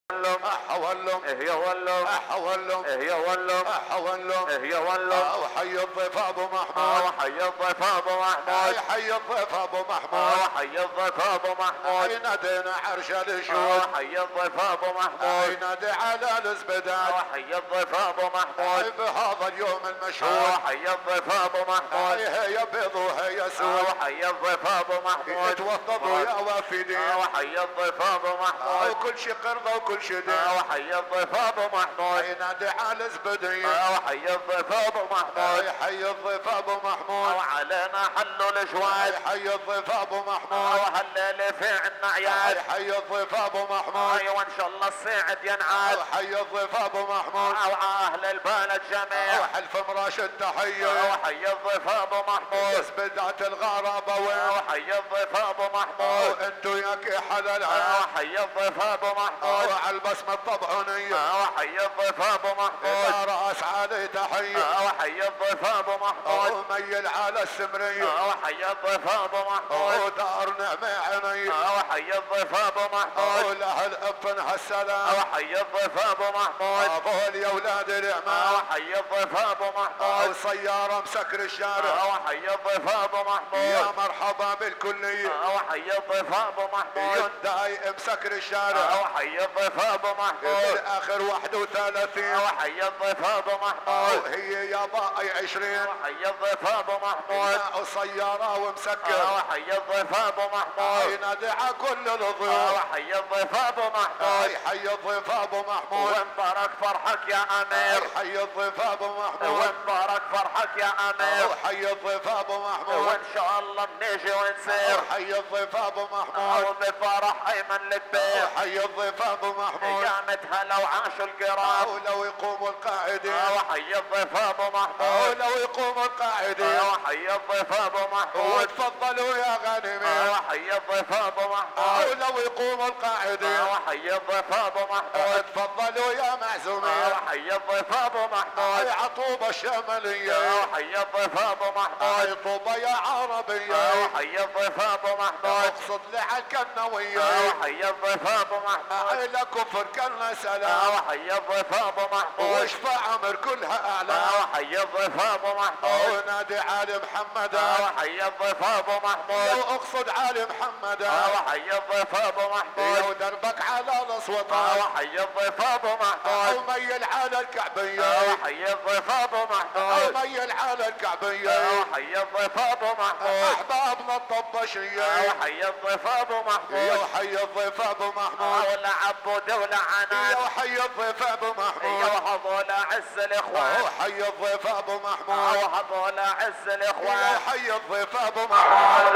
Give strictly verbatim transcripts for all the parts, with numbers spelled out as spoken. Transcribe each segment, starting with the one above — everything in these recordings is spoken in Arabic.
احولهم هي ولهم احولهم هي ولهم احولهم هي ولهم وحي الضيف ابو محمود وحي الضيف ابو محمود حي الضيف ابو محمود وحي الضيف ابو محمود نادينا عرش الشهود وحي الضيف ابو محمود نادي على الازبداد وحي الضيف ابو محمود بهذا اليوم المشهود وحي الضيف ابو محمود هي بيض وهي سود وحي الضيف ابو محمود توفضوا يا وافدين وحي الضيف ابو محمود وكل شي قرضه وكل شي دين وحي الضيف ابو محمود نادي على الزبدين وحي الضيف ابو محمود حي الضيف ابو محمود وعلينا حلوا الجواد حي الضيف ابو محمود وهالليله في عنا عيال حي الضيف ابو محمود وان شاء الله الصعد ينعاد حي الضيف ابو محمود واهل البلد جميع حلف مراش التحيه وحي الضيف ابو محمود بدعت الغرابه وين وحي الضيف ابو محمود انتو ياك حلال وحي الضيف ابو محمود وعلى البسمه الطبعونيه وحي الضيف ابو محمود راس علي تحيه وحي الضيف ابو محمود وميل على السمريه وحي الضيف ابو محمود ودار نعمه عيني وحي الضيف ابو محمود ولاهل ابن هالسلام وحي الضيف ابو محمود ابول يا ولاد الامام وحي الضيف ابو محمود وسياره مسكر الشارع وحي الضيف ابو محمود يا مرحبا بالكليه وحي الضيف ابو محمود ينداي مسكر الشارع وحي الضيف ابو محمود بالاخر واحد وثلاثين وحي الضيف ابو محمود وهي يا باقي عشرين وحي الضيف ابو محمود وسياره ومسكر وحي الضيف ابو محمود ينادي على كل الضيوف وحي الضيف ابو محمود حي الضيف ابو محمود ومبارك فرحك يا امير حي الضيف ابو محمود ومبارك فرحك يا امير حي الضيف ابو محمود وان شاء الله بنيجي ونسير حي الضيف ابو محمود وبفرح ايمن الكبير حي الضيف ابو محمود قامت هلا وعاشوا القراب ولو يقوموا القاعدين وحي الضيف ابو محمود ولو يقوموا القاعدين وحي الضيف ابو محمود وتفضلوا يا غانمين وحي الضيف ابو محمود ولو يقوموا القاعدين وحي الضيف ابو محمود تفضلوا يا معزومين وحي الضيف ابو محمود عطوبة الشمالية وحي الضيف ابو محمود طوبة يا عربية وحي الضيف ابو محمود اقصد لعك النوية وحي الضيف ابو محمود الى كفر كلنا سلام وحي الضيف ابو محمود واشفى عمر كلها اعلام وحي الضيف ابو محمود ونادي علي محمد وحي الضيف ابو محمود واقصد علي محمد وحي الضيف ابو محمود ودربك على الاصوات وحي الضيف ابو محمود وميل على الكعبية وحي الضيف ابو محمود وميل على الكعبية وحي الضيف ابو محمود احبابنا الطباشية وحي الضيف ابو محمود وحي الضيف ابو محمود ولا عبود ولا عنان وحي الضيف ابو محمود وهذول عز الاخوان وحي الضيف ابو محمود وهذول عز الاخوان وحي الضيف ابو محمود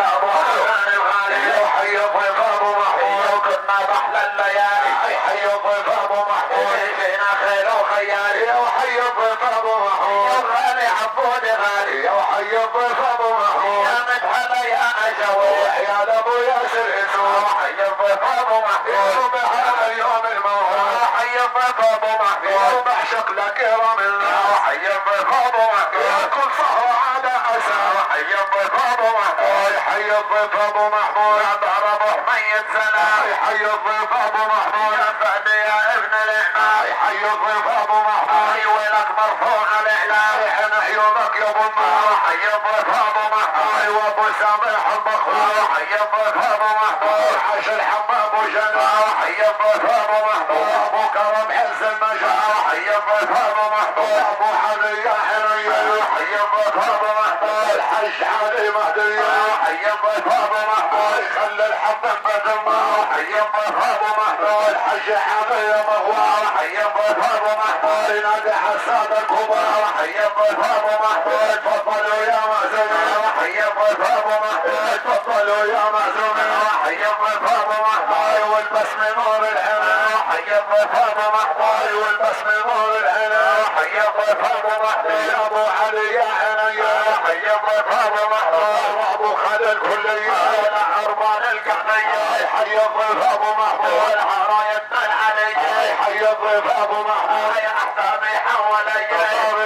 وحي الضيف ابو محمود كنا بحلى الليالي حي الضيف ابو محمود جينا خير وخيالي وحي الضيف ابو محمود غالي عبود غالي وحي الضيف ابو محمود يا مدحله يا اجوي يا ابو ياسر اسود وحي الضيف ابو محمود بهذا اليوم الموعود وحي الضيف ابو محمود بعشق لك رملنا وحي الضيف ابو محمود كل صهر على اسى وحي الضيف ابو محمود حي الضيف ابو محمود ضرب حميد سلام حي الضيف ابو محمود يا فهد يا ابن الاحمام حي الضيف ابو محمود ويلك مرفوع الاعلام حين عيونك يا ابو النار حي الضيف ابو محمود وابو سامح المخور حي الضيف ابو محمود عاش الحمام وجنى حي الضيف ابو محمود ابو كرم حز المجال حي الضيف ابو محمود ابو حلي يا حنين حي الضيف ابو محمود الحج علي مهدي حي الضيف ابو محمود خلي الحبه بدمه حي الضيف ابو محمود الحج علي مغوار حي الضيف ابو محمود نادي حسان الكبار حي الضيف ابو محمود تفضلوا يا معزومين حي الضيف ابو محمود تفضلوا يا معزومين حي الضيف ابو محمود والبسم نور العين حي الضيف ابو محمود والبسم نور العين حي الضيف ابو محمود يا ابو علي يا حنين حي الضيف ابو محمود وابو خالد الكلية ولا عربان القحطية حي الضيف ابو محمود والعراية العلي حي الضيف ابو محمود يا احبابي حوالي صار الوحش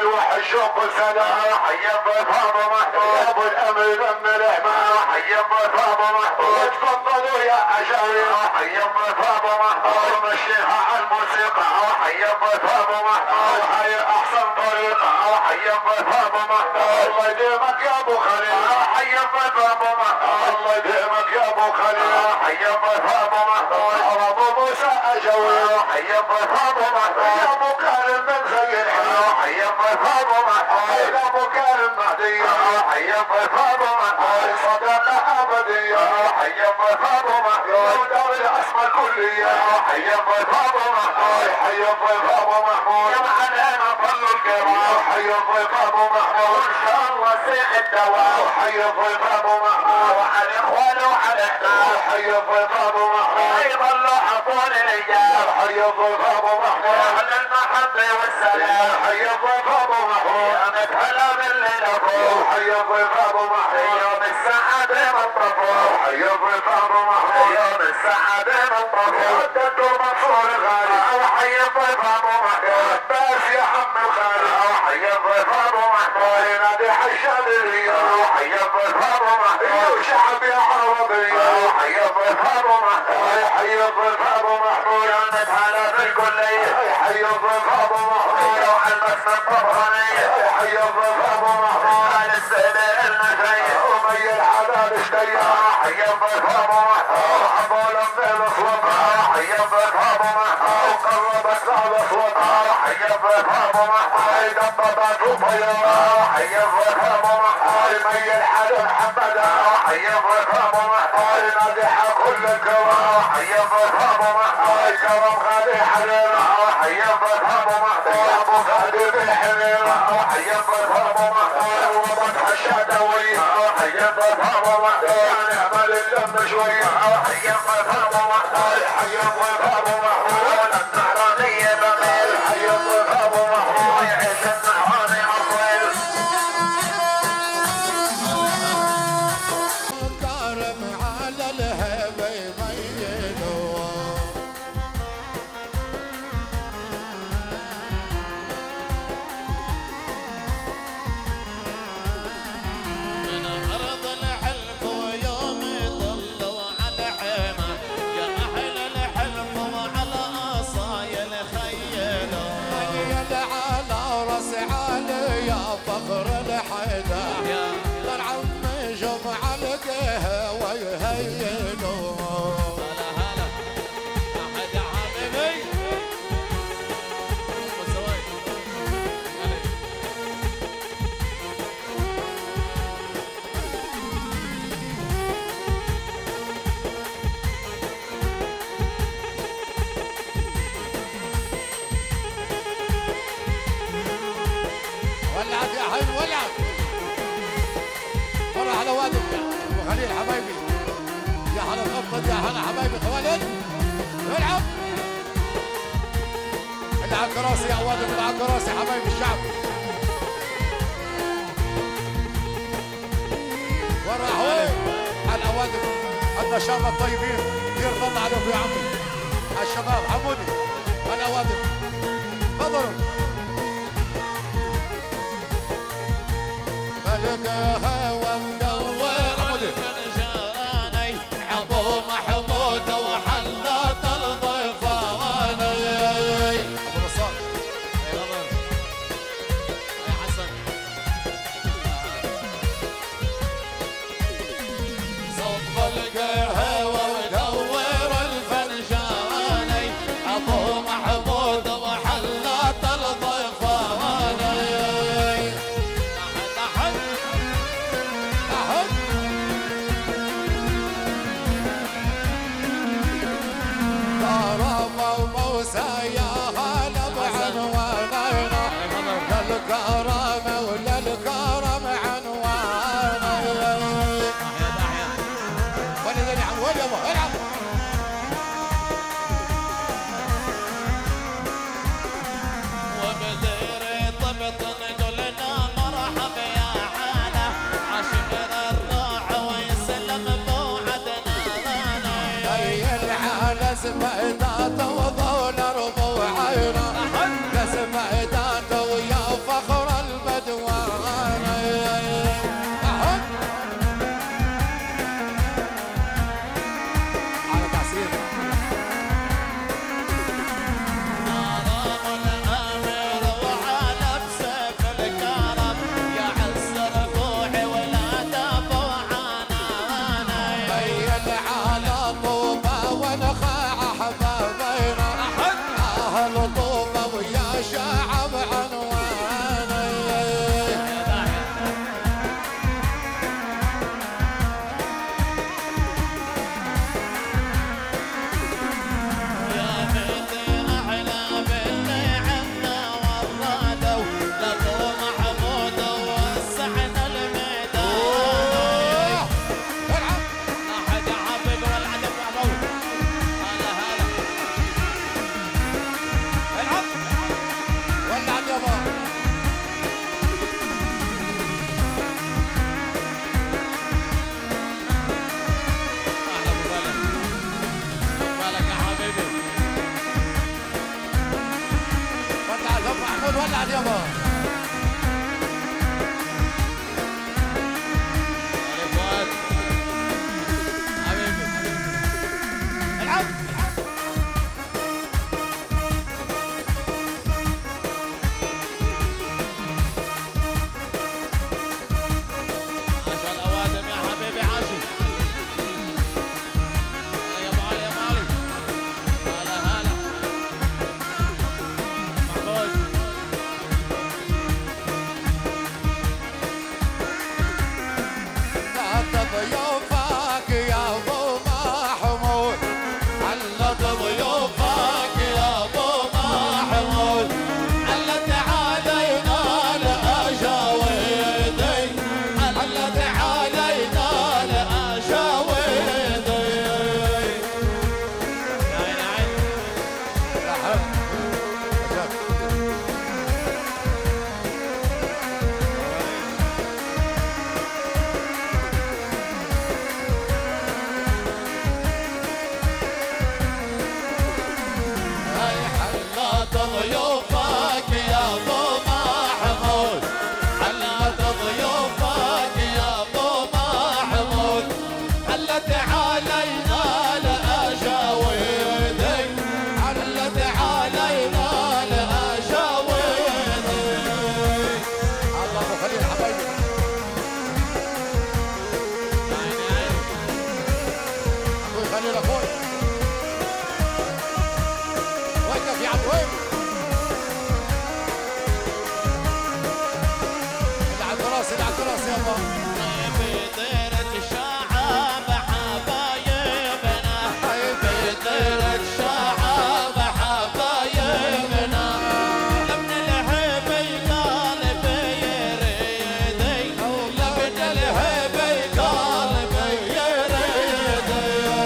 الشوق والسلام حي الضيف ابو محمود يا ابو الامر ذم الاحمال حي الضيف ابو محمود تفضلوا يا عشاير حي الضيف ابو محمود مشيها على الموسيقى حي الضيف ابو محمود هاي احسن طريقه حي الضيف ابو محمود الله يديمك يا ابو خليل حي الضيف ابو محمود الله يديمك يا ابو خليل حي الضيف ابو محمود ابو موسى اجوي حي الضيف ابو محمود يا ابو كارم بن خير حي الضيف ابو محمود يا ابو كارم مهدي حي الضيف ابو محمود صداقه ابديه حي الضيف ابو محمود دار الاسماء الكليه حي الضيف ابو محمود حي الضيف ابو محمود يا معلم ظل القرار حي الضيف ابو محمود ان شاء الله سيخ الدواء حي الضيف ابو محمود وعلى الاخوان وعلى احنا حي الضيف ابو محمود يضلوا حطون الايام حي الضيف ابو محمود اهل المحبه والسلام حي الضيف ابو محمود يا مدهلا بالليل حي الضيف ابو محمود يوم السعاده والطفول حي الضيف ابو محمود يوم السعاده والطفول ودته منصور الغالي حي الضيف ابو محمود بس يا عم الخالي حي الضيف ابو محمود ينادي حشاد الرياض حي الضيف ابو محمود شعب يا عربي حي الضيف ابو محمود حي الضيف ابو محمود يا مدهلا بالكليه حي الضيف ابو محمود لو على المسند طبراني حي الضيف ابو محمود على السيده المشايخ ومي الحلال اشتيا حي الضيف ابو محمود ابو لمبي الاصوات حي الضيف ابو محمود وقربت له الاصوات حي الضيف ابو محمود دببت وطيرة حي الضيف ابو محمود مي الحلال محمد حي الضيف ابو محمود نادح كل الكرام حي الضيف ابو محمود كرم غالي حلال حي الضيف ابو محمود ابو غالي بالحلال حي الضيف ابو محمود وضبط الشادوي حي الضيف ابو محمود نعمل اللم شوي حي الضيف ابو محمود حي الضيف ابو محمود النهرانية بغير حي الضيف ابو محمود يعيش النهراني اصيل كرم على الهبة يميلوا من أرض الحلف ويوم يطلوا على حمى يا أهل الحلف وعلى أصايل خيلوا ميل على راس علي يا فخر الحدا العم جمع القهوة ويهينوا هلا هلا أحد حبيبي ولعت يا حبيبي ولعت مرة على وادك يا ابو خليل حبايبي يا هلا غفت يا هلا حبايبي خوالد العب العب كراسي يا وادك العب كراسي حبايبي الشعب وين راحوا على وادك عندنا شباب الطيبين كثير ضل عليكم يا عمي الشباب حمودي على وادك تفضلوا ملك هوا مدور الفنجاني ابو محمود وحلت الضيفاني ابو نصار يا نظر يا حسن صب القهوه ودور الفنجاني ابو محمود وحلت الضيفاني للكرم وللكرم عنوانا يا داحية ولد العم ولد يابا العب وبدير طبط نقولنا مرحب يا حالة عاشقنا الروح ويسلم بوعدنا هي الحالة سبعتها توضوا الارض ضيوفك يا ابو محمود حلت ضيوفك يا ابو محمود حلت علينا الأجاويدي حلت علينا الأجاويدي الله ابو خليل حبايبي اخوي خليل اخوي وقف يا عبد وين اللي على الراس اللي على الراس يلا بديرة الشعب حبايبنا بديرة الشعب حبايبنا لمن الهبي قلبي يريدي لمن الهبي قلبي يريدي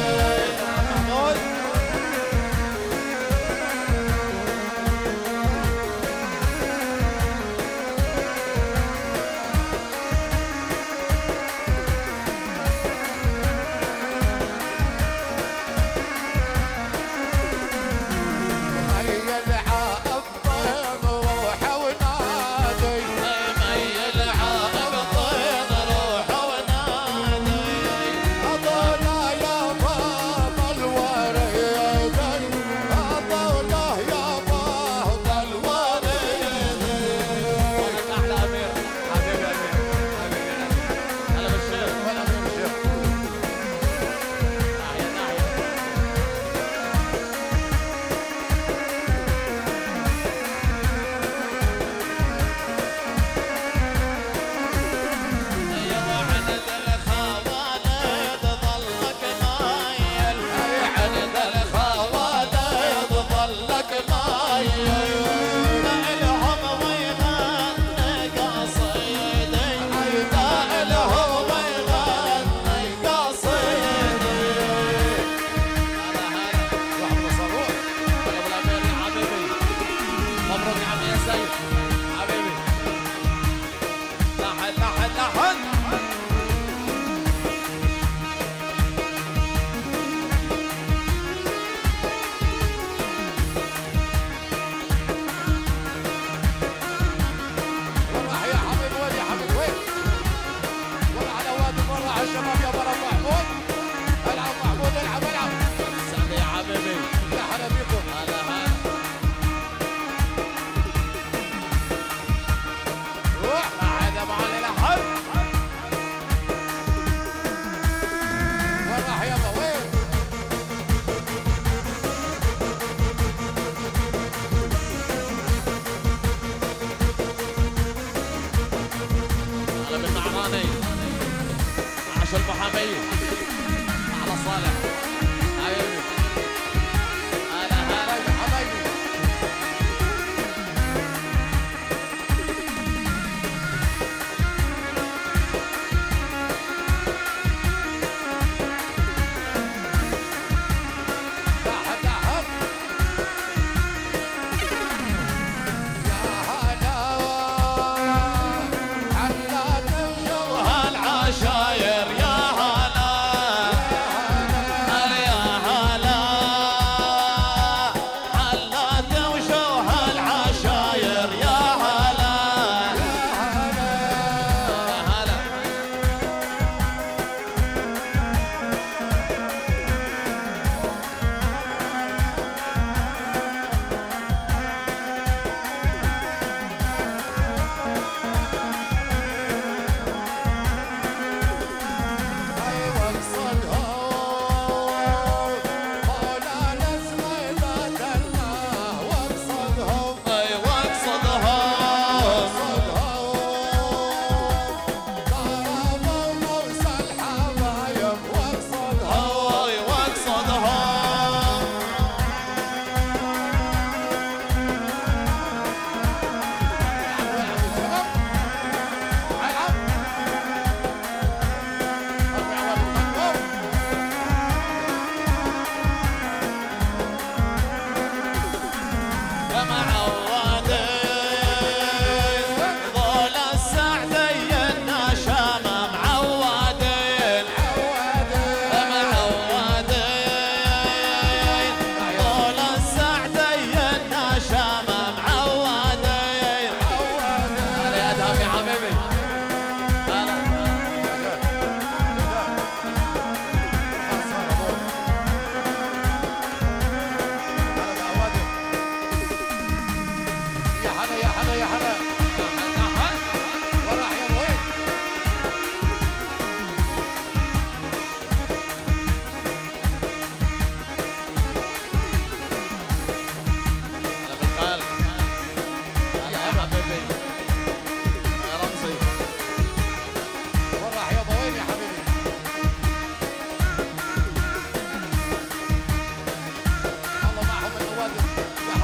هيا العائب طيب روحه ونادي ميل عائب طيب روح ونادي أضوله يا بابا الوريدي أضوله يا بابا الوريدي احلى امير حبيبي امير حبيبي هلا بالشيخ ولا من الشيخ ناحيه ناحيه يا عند الخوالد ظلك مايل عند الخوالد ظلك مايل لهم ويغني قصيدي لهم ويغني قصيدي هلا هلا واحد صاروخ يا ابو الامير يا حبيبي مبروك يا عمي يا سيد حبيبي لحن لحن لحن والله يا حبيب وين يا حبيب وين ولا على وادي مرة على الشباب يا برا محمود العب محمود العب العب سعد يا حبيبي يا هلا بيكم هلا هلا روح قاعد ابو علي لحن وين راح يابا وين هلا بالنعراني عاش المحامي على صالح حبيبي هلا هلا حبايبي حبايبي تحت تحت يا هلا علات الجو هالعشاير يا هلا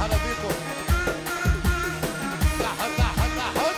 هلا بيكم. تحت تحت تحت.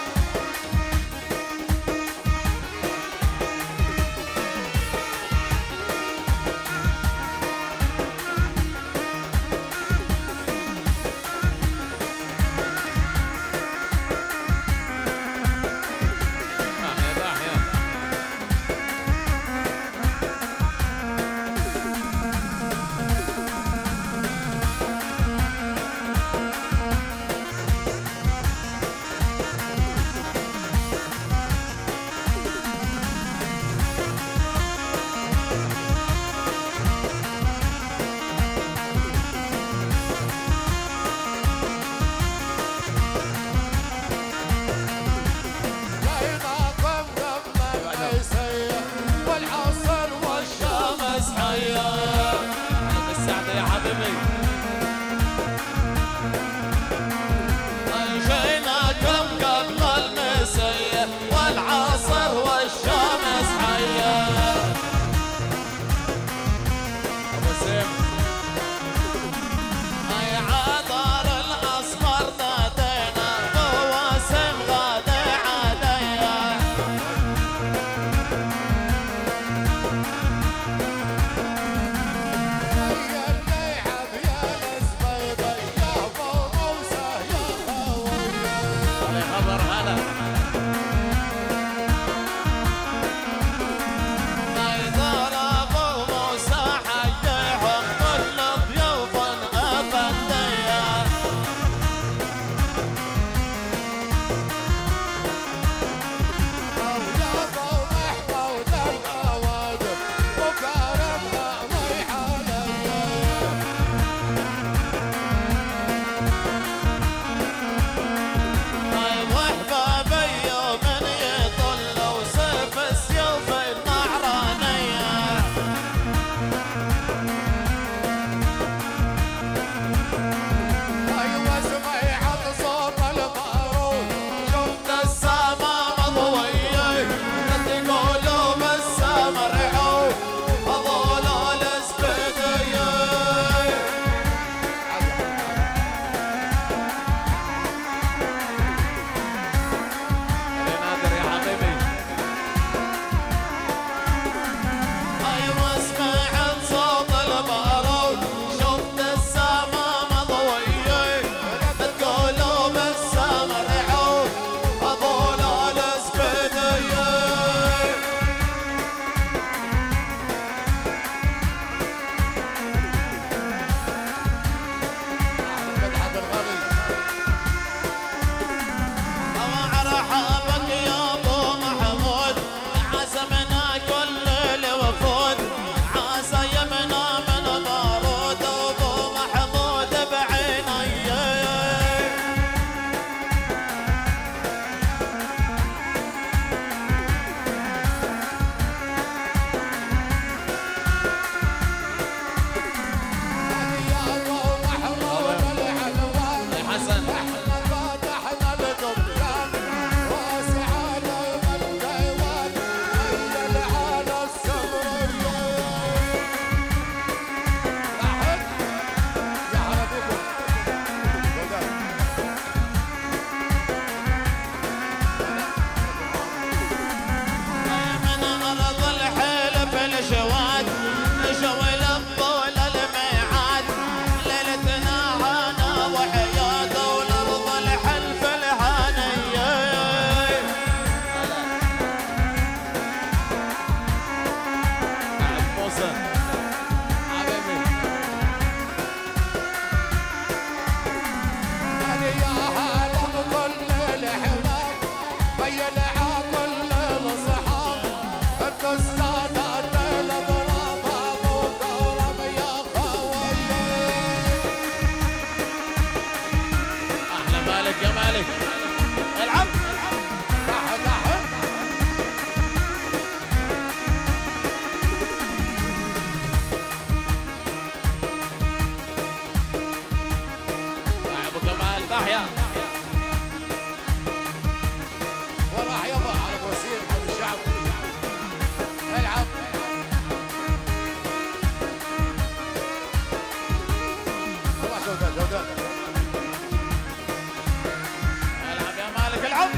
لك العب.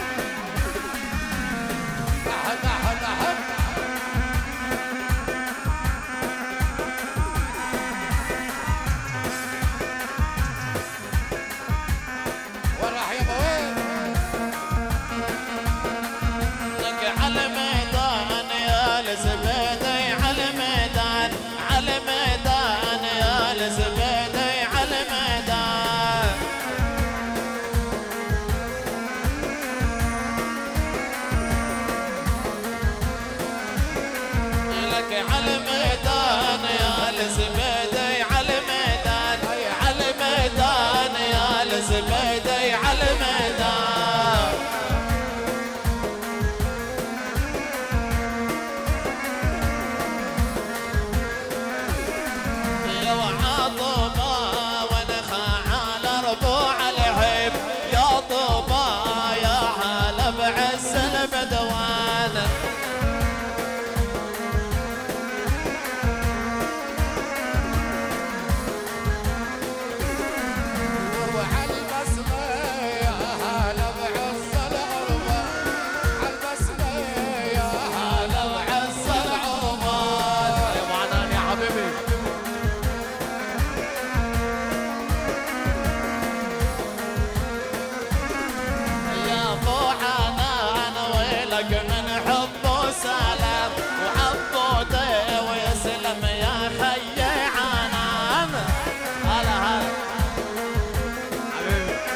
أحد أحد أحد وين راح يابا وين؟ لك على ميدان يا الزبيدي على ميدان على ميدان يا الزبيدي على ميدان. لك على ميدان يا الزبيدي على ميدان على ميدان يا الزبيدي على ميدان. لو عطبا ونخاع على ربوع العيب يا طوبا يا هلا بعز البدوان. وعلى البسمة يا هلا بعز العربة على البسمة يا هلا بعز العمان. يا معنان يا حبيبي. يا ابو حنان ويلك من حبه سلام وعبوده ويسلم يا خي عنان. هلا هلا حبيبي.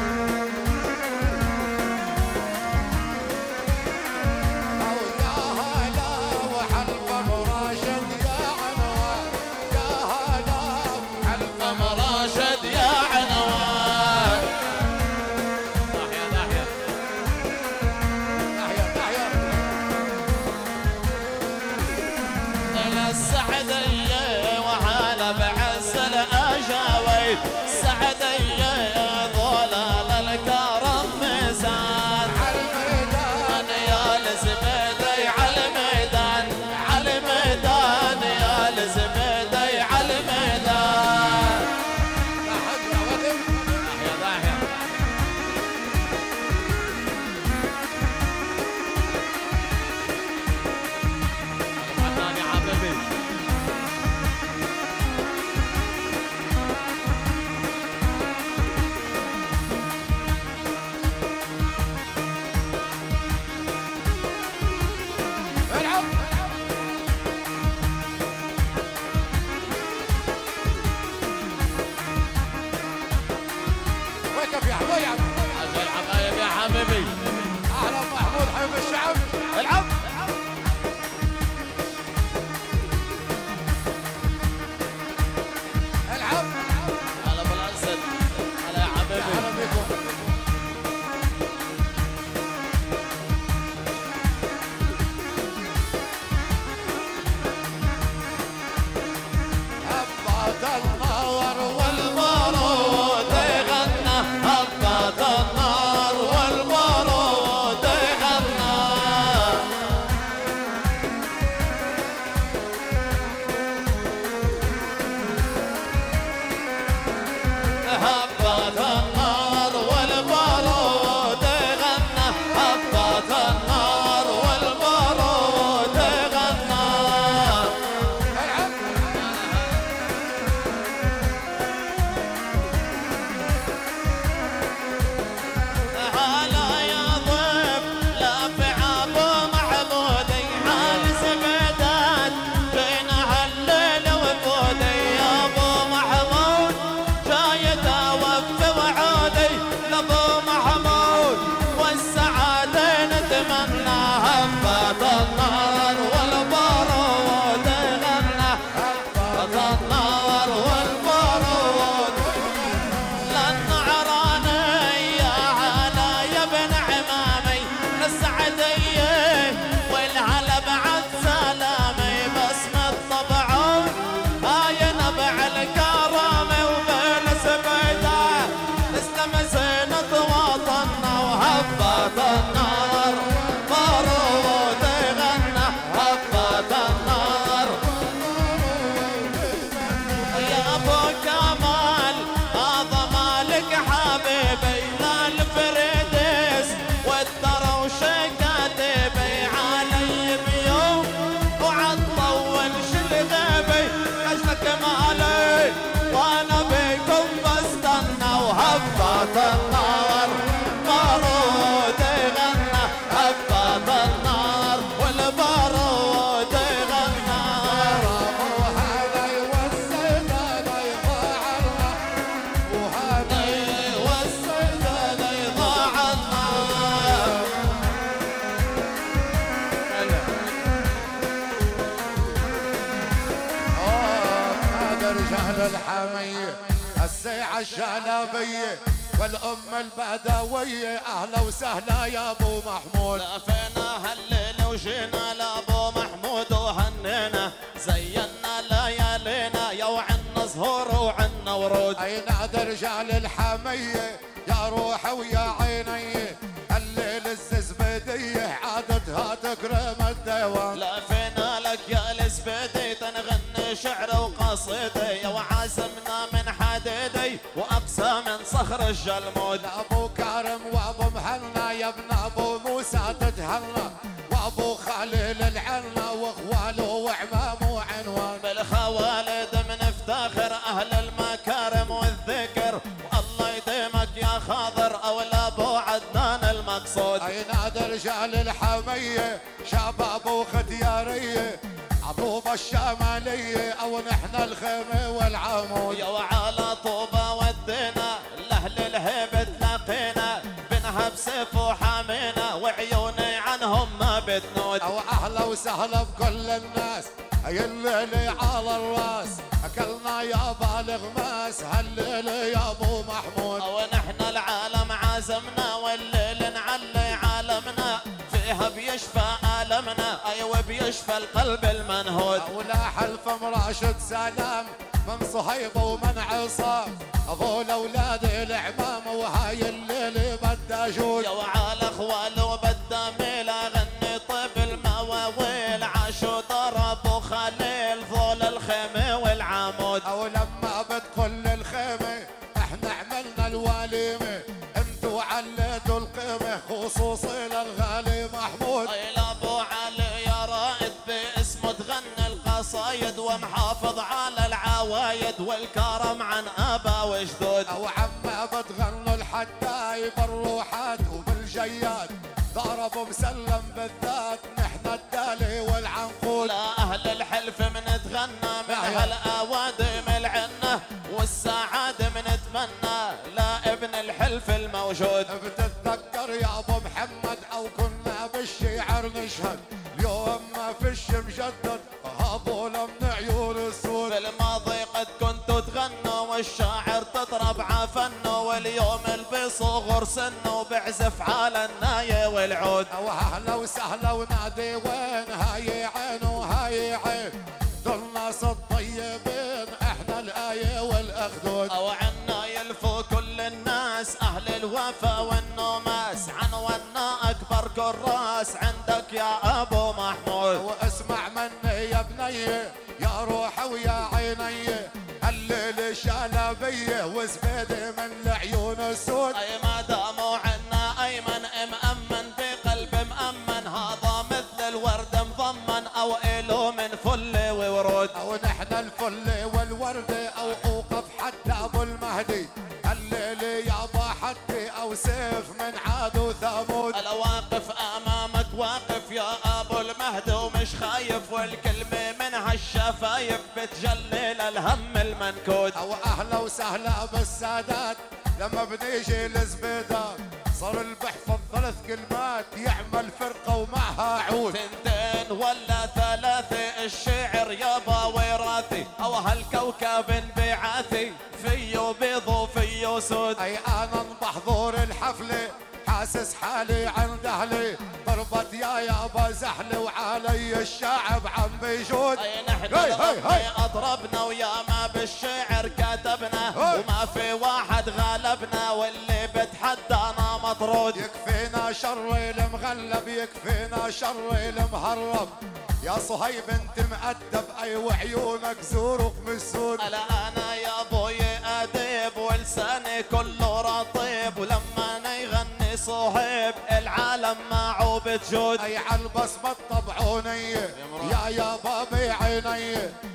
أو يا هلا وحلقة مراشد يا عنوان يا هلا وحلقة ام راشد يا عنوان. ناحية ناحية ناحية ناحية إلى السعدية وعلى بعز الأجاويد السعدية ضلال الكرم ميزان. على الميدان يا الزبيدي على الميدان على الميدان يا الزبيدي على الميدان. أحد يا ولد ناحية ناحية الفنان يا حبيبي. العب وقف يا حبيبي عشان الحبايب يا حبيبي. اهلا محمود حبيب الشعب العب. العب هلا بالاسد. هلا يا حبيبي. اهلا بكم هبط النور والبارود يغنى هبط النار والبارود يغنى. هبط النار والبارود يغنى هبط النار والبارود يغنى. العب هلا يا ضيف لافع ابو محمودي حال زبيدات بين هالليل وفودي. يا ابو محمود جاي توفي وعودي لابو محمود والسعاده نتمنى. هبط النار والبارود يغنى هبط النار والبارود. للنعراني يا هلا يا ابن عمامي السعدية والهلا بعد سلامي. بسمة طبعون هاي نبع الكرامة وبين سبيدة تسلم زينة الحمية السيعة الشلبية والأم البدوية أهلا وسهلا يا أبو محمود. لفينا هالليل وجينا لأبو محمود وهنينا زينا ليالينا يا وعنا زهور وعنا ورود. أي نادى رجال الحمية يا روحي ويا عيني الليل الزبيدية عادتها تكرم الديوان. لفينا لك يا الزبيدي تنغني شعر وقصيدي يا وعازمنا من حديدي وأقسى من صخر الجلمود. أبو كارم وأبو مهنا يا ابن أبو موسى تتهنى وأبو خليل العنا وأخواله وعمامه وعنوان. بالخوالد بنفتخر أهل المكارم والذكر والله يديمك يا خاضر أولى أبو عدنان المقصود. أي نادى رجال الحمية شباب وختيارية عطوبة الشمالية أو نحن الخيمة والعمود. يا وعلى طوبة ودينا لأهل الهيبة تلاقينا بنها بسيف وحامينا وعيوني عنهم ما بتنود. أو أهلا وسهلا بكل الناس هي الليلة على الراس أكلنا يا بالغ ماس هالليل يا أبو محمود. ونحن العالم عازمنا والليل نعلي عالمنا فيها بيشفى آلمنا أيوة بيشفى القلب المنهود. ولاح الفم راشد سلام من صهيب ومن عصام أبو الأولاد العمام وهاي الليل بدها جود. يا وعلى أخوال وبدا ميلا غني طيب المواويل عاشوا ضربوا خليل فول الخيمة والعمود. أو لما بدخل الخيمة احنا عملنا الوليمة انتو عليتوا القيمة خصوصي للغالي محمود. اي لابو علي يا رائد باسمه تغني القصايد ومحافظ على العوايد والكرم عن ابا وجدود. او عما بتغنوا الحداي بالروحات وبالجيات ضربوا مسلم بالذات نحن الدالي والعنقود. لا اهل الحلف منتغنى من هالاوادم العنه والسعاده منتمنى لا ابن الحلف الموجود. بتتذكر يا ابو محمد او كنا بالشعر نشهد اليوم ما فيش مجدد هابونا من عيون السود. في الماضي قد كنتوا تغنوا والشاعر تضرب عفنه واليوم البصغر سنه بعزف على النايه والعود. او اهلا وسهلا ونادي وين هاي عين وهاي عين دول ناس الطيبين احنا الايه والاخدود. او عنا يلفوا كل الناس اهل الوفا والنوماس عنونا اكبر كراس عندك يا ابو محمود. واسمع مني يا بني يا روحي ويا عيني الليل شلبيه وزبيدي من العيون السود. اي ما داموا عنا ايمن مأمن بقلب مأمن هذا مثل الورد مضمن او إلو من فل وورود. او نحن الفل والورد او اوقف حتى ابو المهدي الليل يابا حدي او سيف من عاد وثمود. انا واقف امامك واقف يا ابو المهدي ومش خايف والكلمه من هالشفايف بتجلل الهم المنكود. او اهلا وسهلا بالسادات لما بنيجي الزبيدات صار البحفظ ثلاث كلمات يعمل فرقه ومعها عود. ثنتين ولا ثلاثه الشعر يابا وراثي او هالكوكب بعاثي فيه بيض وفيه سود. اي انا بحضور الحفله حاسس حالي عند اهلي ضربت يا يابا زحلي وعلي الشعب عم بيجود. اي نحن هي هي هي. اضربنا ويا ما بالشعر كتبنا وما في واحد غالبنا واللي بتحدانا مطرود. يكفينا شر المغلب يكفينا شر المهرب يا صهيب انت مؤدب اي وعيونك زورق مسود. الا انا يا ابوي اديب ولساني كله رطيب ولما يغني صهيب العالم معه بتجود. اي عالبصمة طبعوني يا يا بابي عيني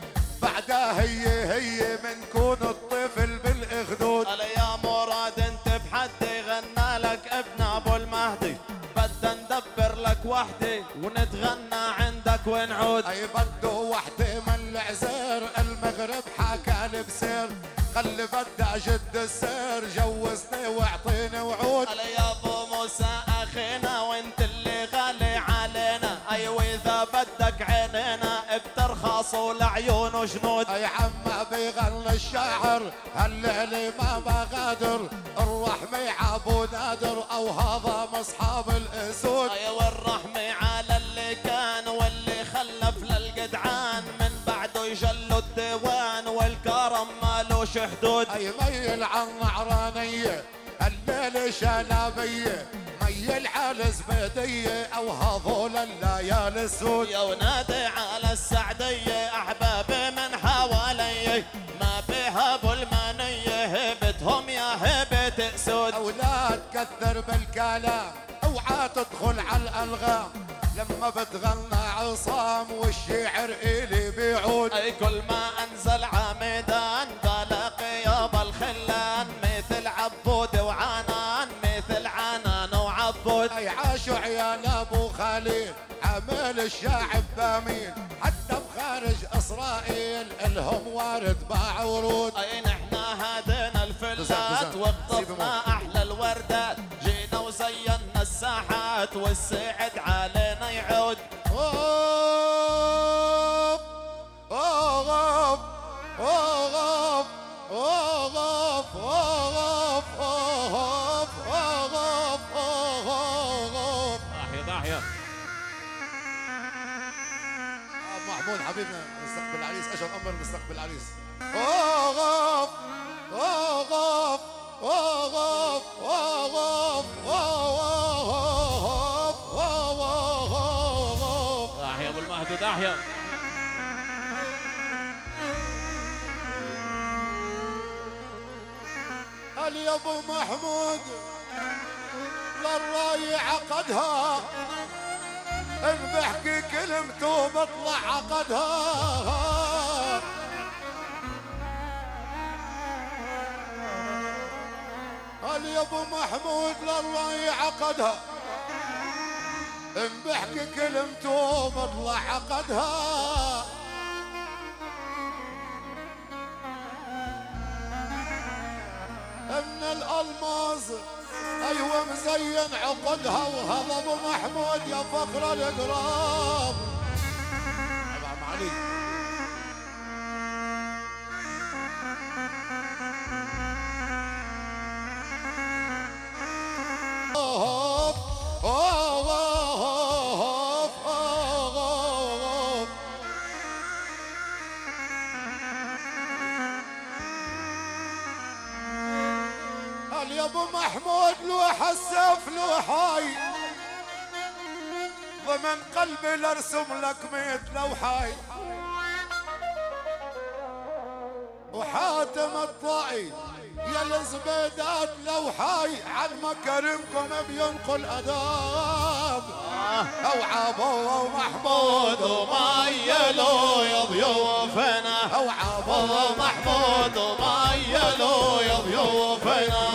بعدها هي هي من كون الطفل بالاخدود. الا يا مراد انت بحدي غنى لك ابن ابو المهدي بدنا ندبر لك وحدي ونتغنى عندك ونعود. اي بده وحده من العزير المغرب حكى بسير خلي بدها جد السير جوزني واعطيني وعود. الا يا ابو موسى اخينا وانت اللي غالي علينا ايوه اذا بدك عينينا بترخص اصول عيون وجنود. يا عمه بيغني الشاعر هالليل ما بغادر الرحمة عبو نادر او هذا مصحاب الاسود. اي والرحمة على اللي كان واللي خلف للجدعان من بعده يجلوا الديوان والكرم مالوش حدود. اي ميل عن نعرانية الليل شلابية ميل على زبيدية او هذول الليالي السود. يا ونادي على السعدية احبابي من حوالي ما بها ابو المانية هبتهم يا هبة اسود. اولاد كثر بالكلام اوعى تدخل على الالغام لما بتغنى عصام والشعر الي بيعود. اي كل ما انزل عميدان بلاقي يابا الخلان مثل عبود وعنان مثل عنان وعبود. اي عاشوا عيال ابو خليل عامل الشاعب بامين حتى بخارج اسرائيل الهم وارد باع ورود. اي نحنا هدينا الفلات وقطفنا احلى الوردات جينا وزينا الساحات والسعد علينا يعود. اوف اوف اوف اوف اوف اوف اوف اوف. ضاحية ضاحية محمود حبيبنا نستقبل العريس اجل امر نستقبل العريس. اوف اوف اوف اوف اوف اوف. ضاحية ابو المهد ضاحية. قال يا ابو محمود للراي عقدها ان بحكي كلمته بطلع عقدها. قال يا ابو محمود للراي عقدها ان بحكي كلمته بطلع عقدها. من الالماس ايوه مزين عقدها وهذا ابو محمود يا فخر القراب. طبعا علي اوف اوف اوف اوف. قال يا ابو محمود لوح السيف لوحاي ضمن قلبي لارسم لك ميت لوحاي وحاتم الطائي يا الزبيدات لوحاي عن مكارمكم بينقل اداب. اوعى ومحمود وميلوا يا ضيوفنا اوعى ومحمود وميلوا يا ضيوفنا.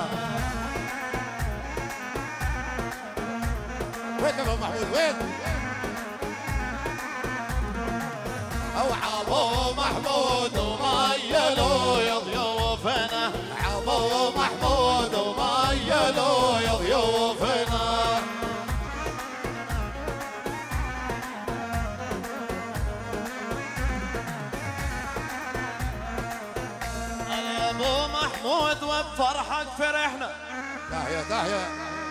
وين ابو محمود وين؟ اوعى ابو محمود وميلوا يا ضيوفنا ابو محمود وميلوا يا ضيوفنا. يا ابو محمود وبفرحك فرحنا. داهيه داهيه.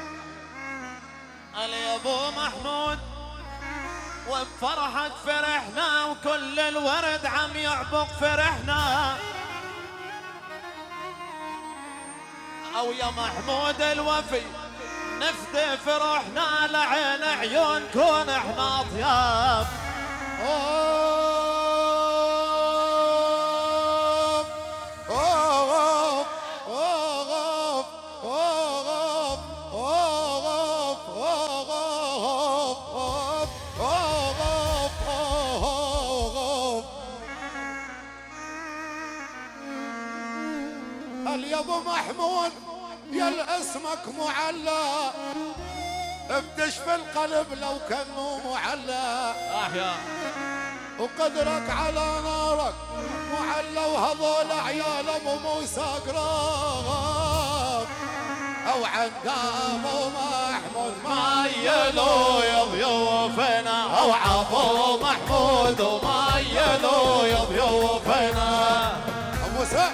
قال يا ابو محمود وبفرحك فرحنا وكل الورد عم يعبق فرحنا. او يا محمود الوفي نفدي فرحنا لعين عيون كون احنا ضياف. اوف اوف اوف اوف اوف اوف اوف اوف. قال يا ابو محمود يا اسمك معلى بتشفي القلب لو كان مو معلى. احيا وقدرك على نارك معلى وهذول عيال ابو موسى قراب. اوعى وعند ابو محمود ميلوا يا ضيوفنا، او ابو محمود وميلوا يا ضيوفنا. ابو سعد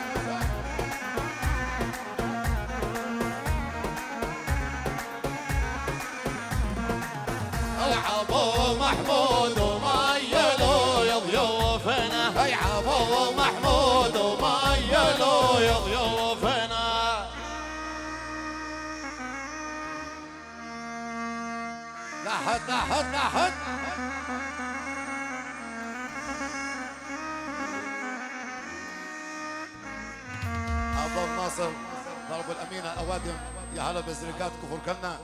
ابو محمود وميلوا يا ضيوفنا، اي ابو ابو محمود وميلوا يا ضيوفنا. لحد لحد لحد ابو الناصر ضرب الامينه الاوادم. يا هلا بزرقات كفر كنا.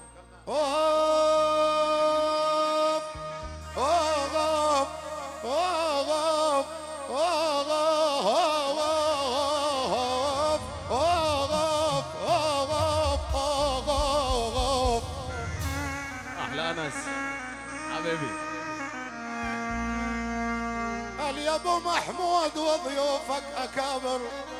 اوف اوف اوف اوف اوف. احلى انس حبيبي. قال يا ابو محمود وضيوفك اكابر،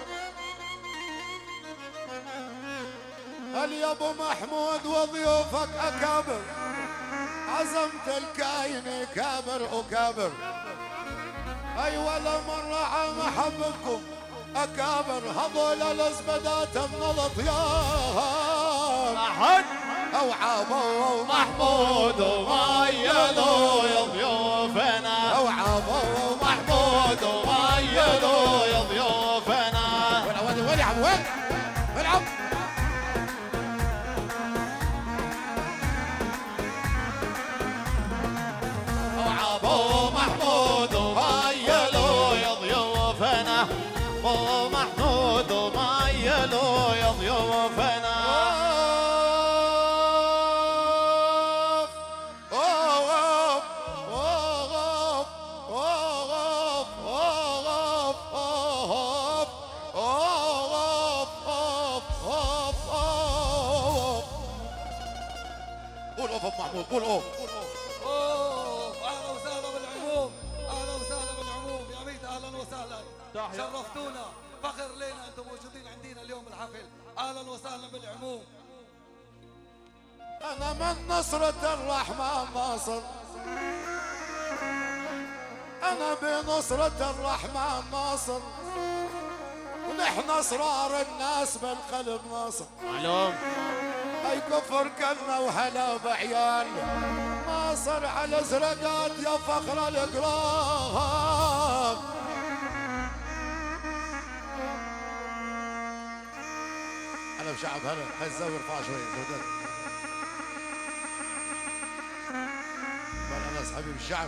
قال يا ابو محمود وضيوفك اكابر، عزمت الكاين كابر وكابر. اي ولا مرة عم احببكم اكابر، هذول الازبدات من الاطياب. احد او عابو محمود وميلوا يا ضيوفنا، او عابو محمود وميلوا يا ضيوفنا. وين وين وين يا عم وين؟ العب ابو محمود وميلوا يا ضيوفنا، ابو محمود وميلوا يا ضيوفنا. اوف اوف اوف اوف اوف اوف اوف اوف اوف. قول اوف ابو محمود، قول اوف. اوه اهلا وسهلا بالعموم، اهلا وسهلا بالعموم يا ميت، اهلا وسهلا. شرفتونا، فخر لنا انتم موجودين عندنا اليوم الحفل. اهلا وسهلا بالعموم. انا من نصرة الرحمن ناصر، انا بنصرة الرحمن ناصر، ونحن اسرار الناس بالقلب ناصر. معلوم اي كفر كلنا وهلا بعيال ناصر على زرقات يا فخر القراب. انا بشعب هلا هاي الزاويه ارفع شوي زودت. انا حبيب الشعب.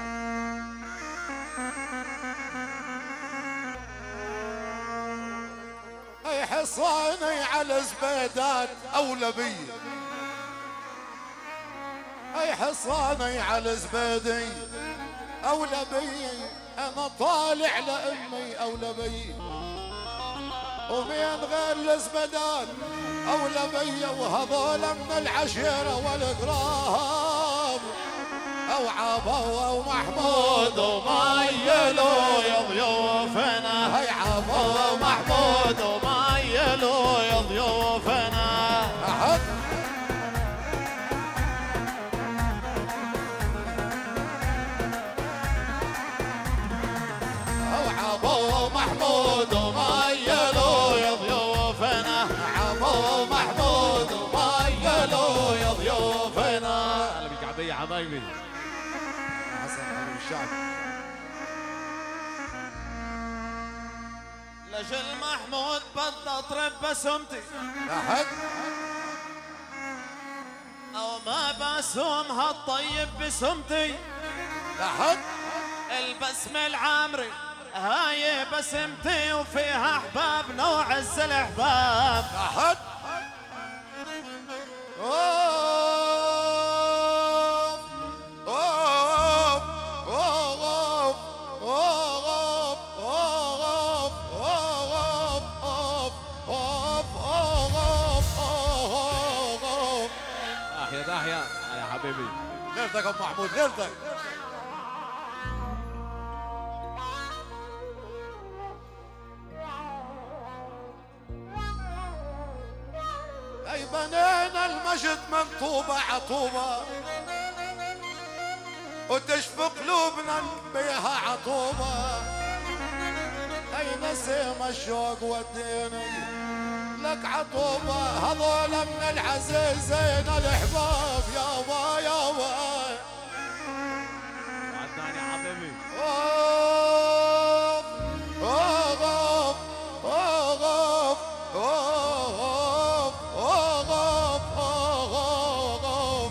اي حصاني على زبيدات اولبيه، اي حصاني على زبيدي اولبيه، انا طالع لامي اولبيه، ومين غير الزبدات اولبيه، وهذول من العشيره والقراب. او عابوا ومحمود وميلوا يا ضيوفنا، هي عابوا ومحمود وميلوا يا ضيوفنا. أحد او عابوا محمود وميلوا يا ضيوفنا، عابوا محمود وميلوا يا ضيوفنا. هلا بك عبية حبايبي. حسن حبيب الشعب. لجل محمود بدها ترب بسمتي، أحد او ما بسومها الطيب بسمتي. أحد البسمة العامري هاي بسمتي، وفيها احباب نوع عز الاحباب. أحد أوف أوف أوف أوف أوف أوف أوف أوف أوف. احيا داحيا يا حبيبي. ليلتك يا ابو محمود، ليلتك. اي بنينا المجد من طوبة عطوبة وتشفى قلوبنا بيها عطوبة. اي نسيم الشوق وديني لك عطوبة. هذول من العزيزين الاحباب يابا يابا. عدناني حبيبي. اوف اوف اوف اوف اوف اوف اوف.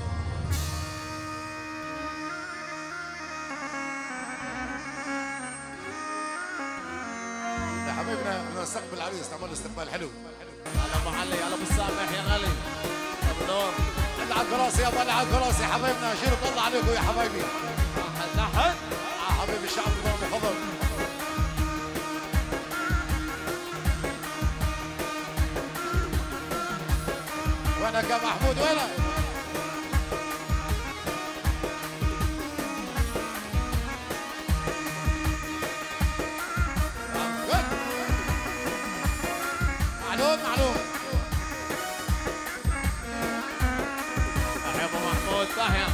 يا حبيبنا بدنا نستقبل العريس، نعمل له استقبال حلو. هلا ابو علي، هلا ابو سامح يا غالي. ابو نور. اللي على الكراسي يابا، اللي على الكراسي يا حبايبنا، شيلوا طلع عليكم يا حبايبي. لحد لحد. آه حبيبي الشعب المفضل. وينك يا محمود وينك؟ معلوم معلوم. يا ابو محمود تحيا.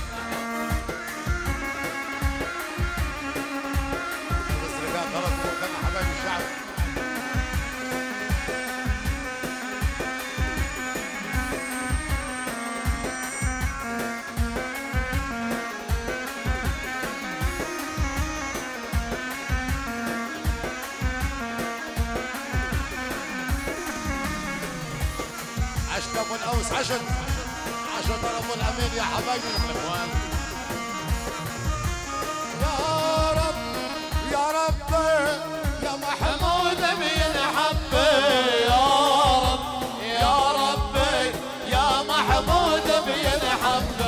بس رجال غلط كان حبايب الشعب. عشت ابو الاوس عشت عشت ابو الامين يا حبايبي. يا رب يا رب يا محمود بينحب يا رب يا رب يا محمود بينحب.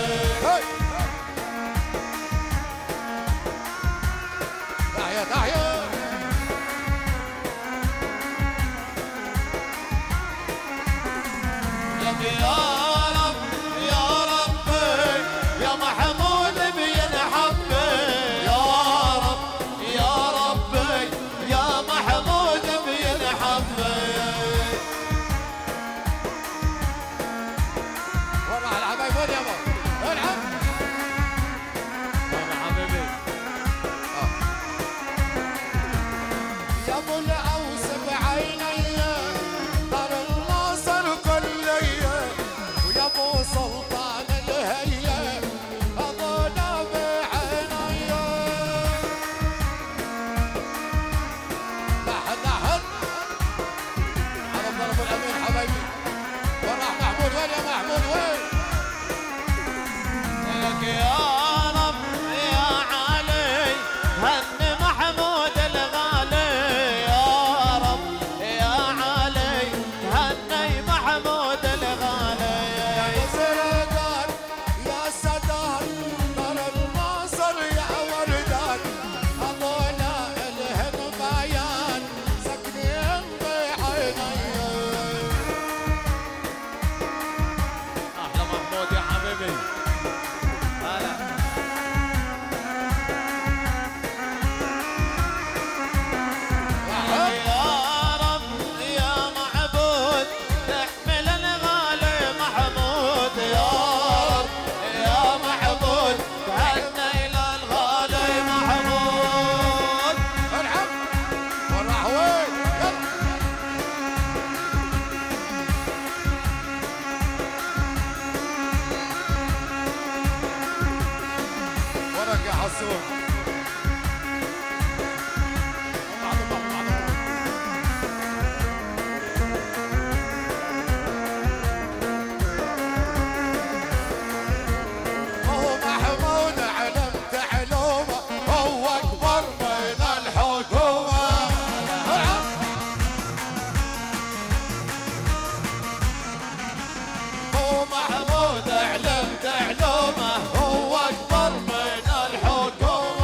تحيا تحيا. يا رب يا رب يا محمود بينحب. يا رب يا رب يا محمود بينحب. وين راح الحبايب؟ وين يابا؟ وين عم؟ انا حبيبي. يا ابو الاوس بعيني دار الناصر كلي، ويا ابو سلطان الهيا هذول بعيني. لحد لحد على ضرب الامين حبايبي. وين راح محمود؟ وين يا محمود وين؟ لك يا رب يا علي هني محمود الغالي. يا رب يا علي هني محمود الغالي. يا سردان يا سدان دار الناصر يا وردان هذول الهن بيان ساكنين بعيني. احلى محمود يا حبيبي. هلا يا رب يا معبود تحمل الغالي محمود. يا رب يا معبود تهنى الى الغالي محمود. العب وين راح وين؟ وينك يا حسون؟ هو محمود علمت علومه هو اكبر من الحكومه. هو محمود علمت علومه هو اكبر من الحكومه.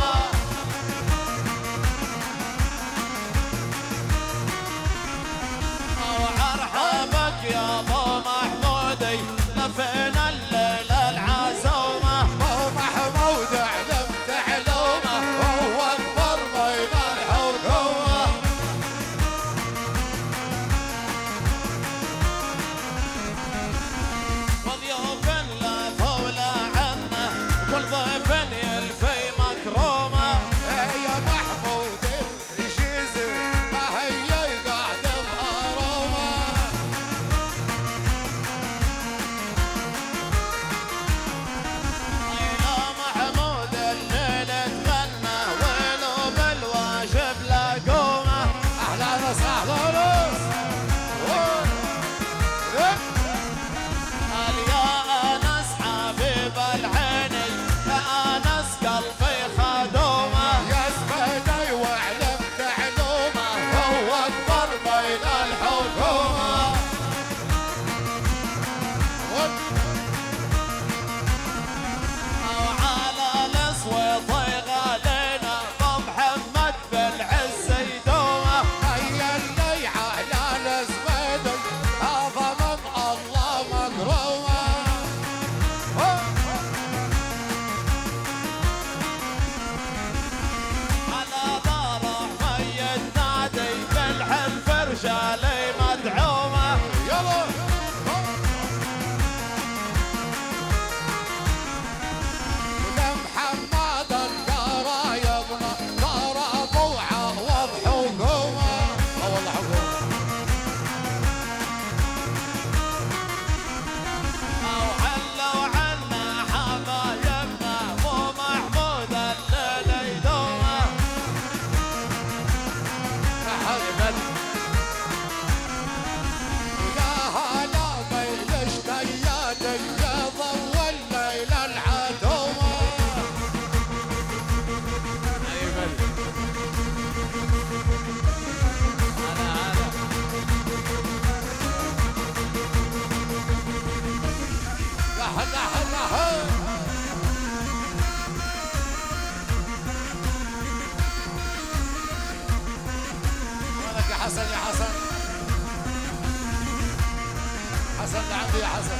حسن لعندي يا حسن.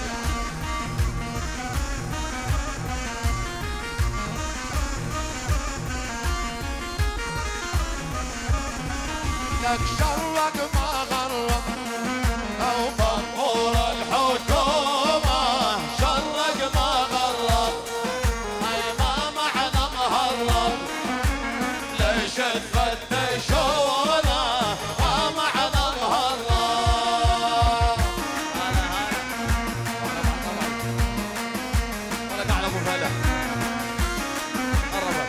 لك شرق ما غرب او مأمور الحكومة شرق ما غرب اي ما معنا مهرب ليش تفتشونا ما معنا مهرب. ولا قاعد ابو فهد قربت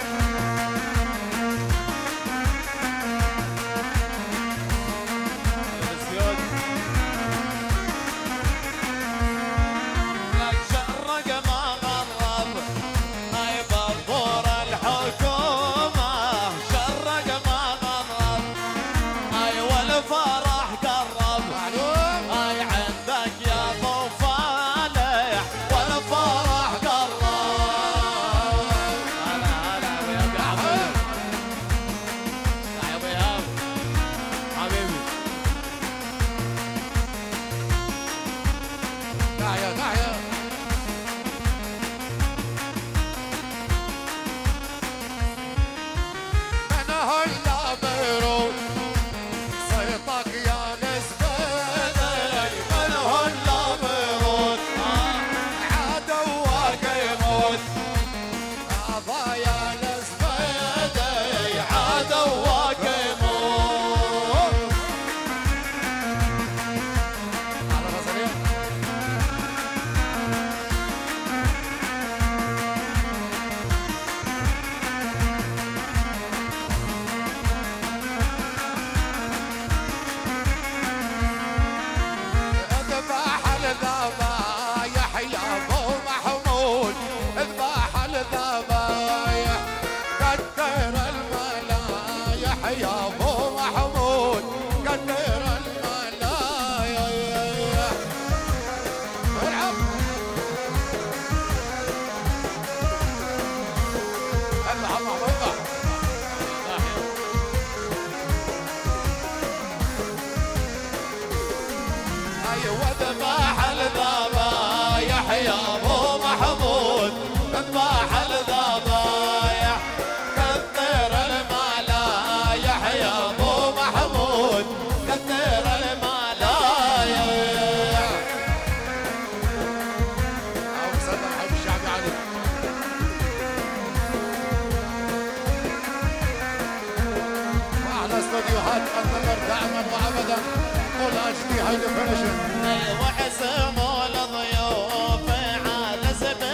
وحسموا الضيوف على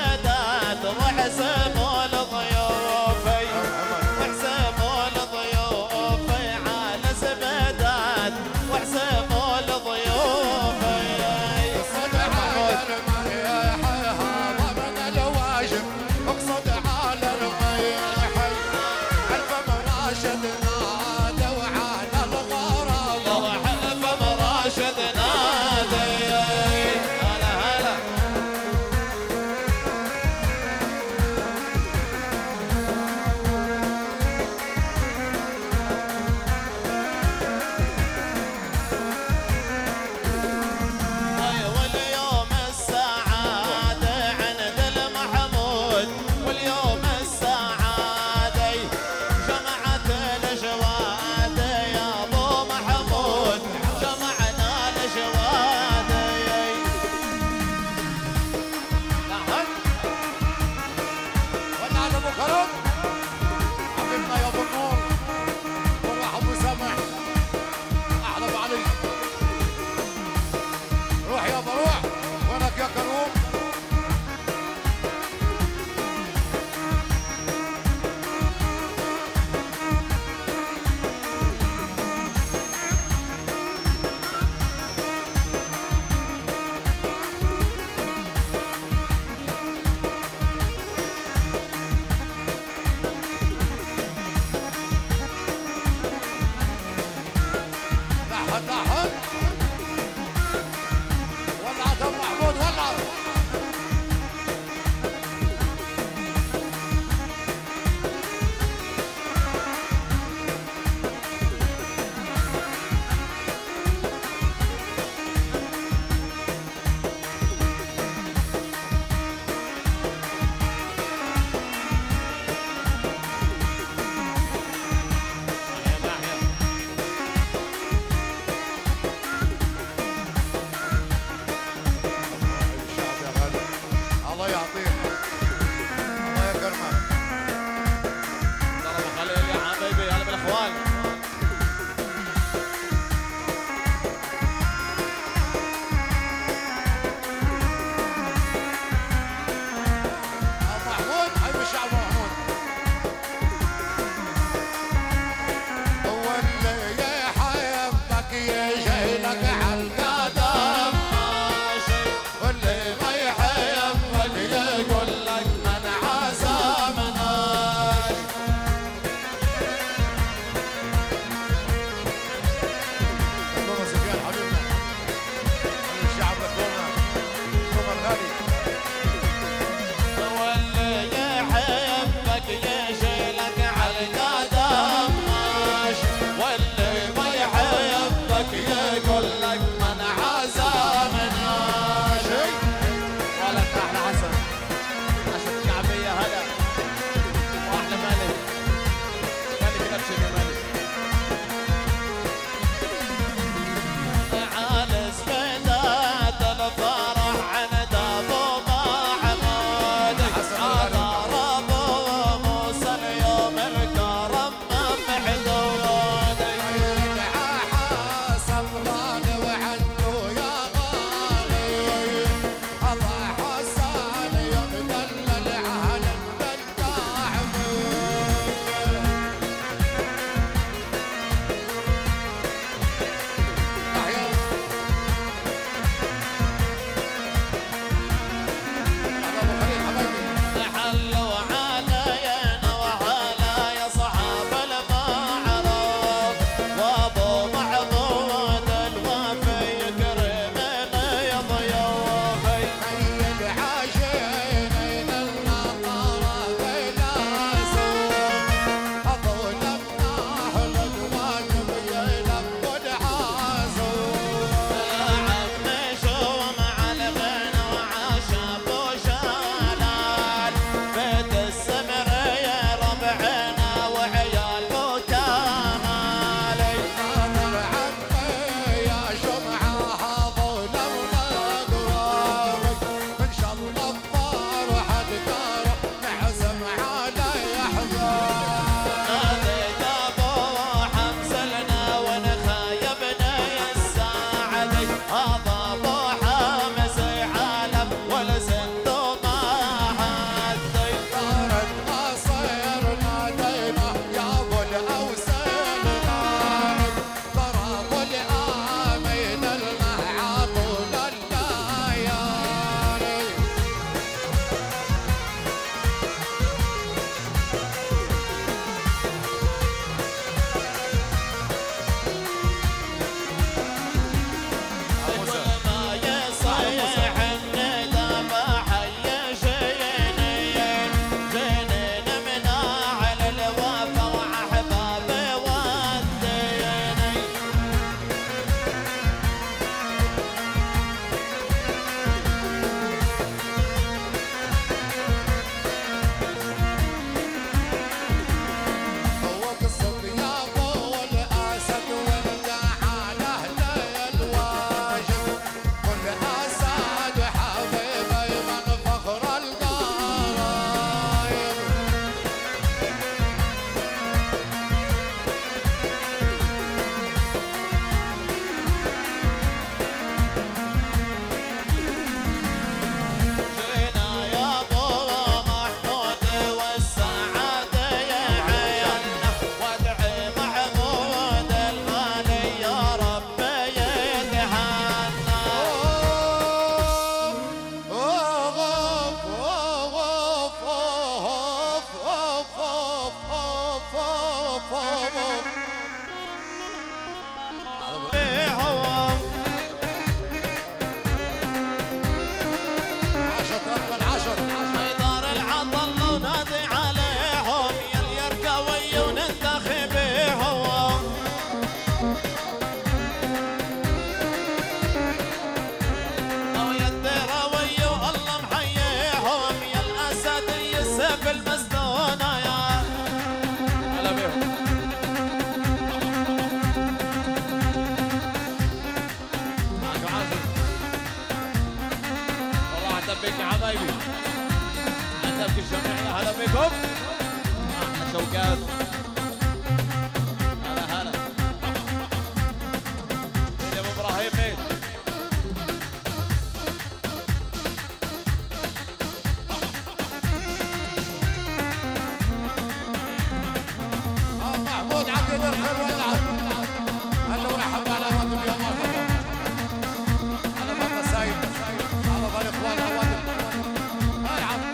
زبدات وحسموا الضيوف وحسموا الضيوف على زبدات وحسموا الضيوف اقصد على المريح هذا من الواجب اقصد على المريح الف مراشد نادوا على الغرام الف مراشد نادوا حبايبي عندك الجميع يا هلا بكم. احلى شوقات. هلا هلا يا ابو ابراهيم مين؟ محمود عبد الخير والعب. هلا ورحب على وادي اليوم. على بابا سايب على بال اخوان عوادل. هاي عم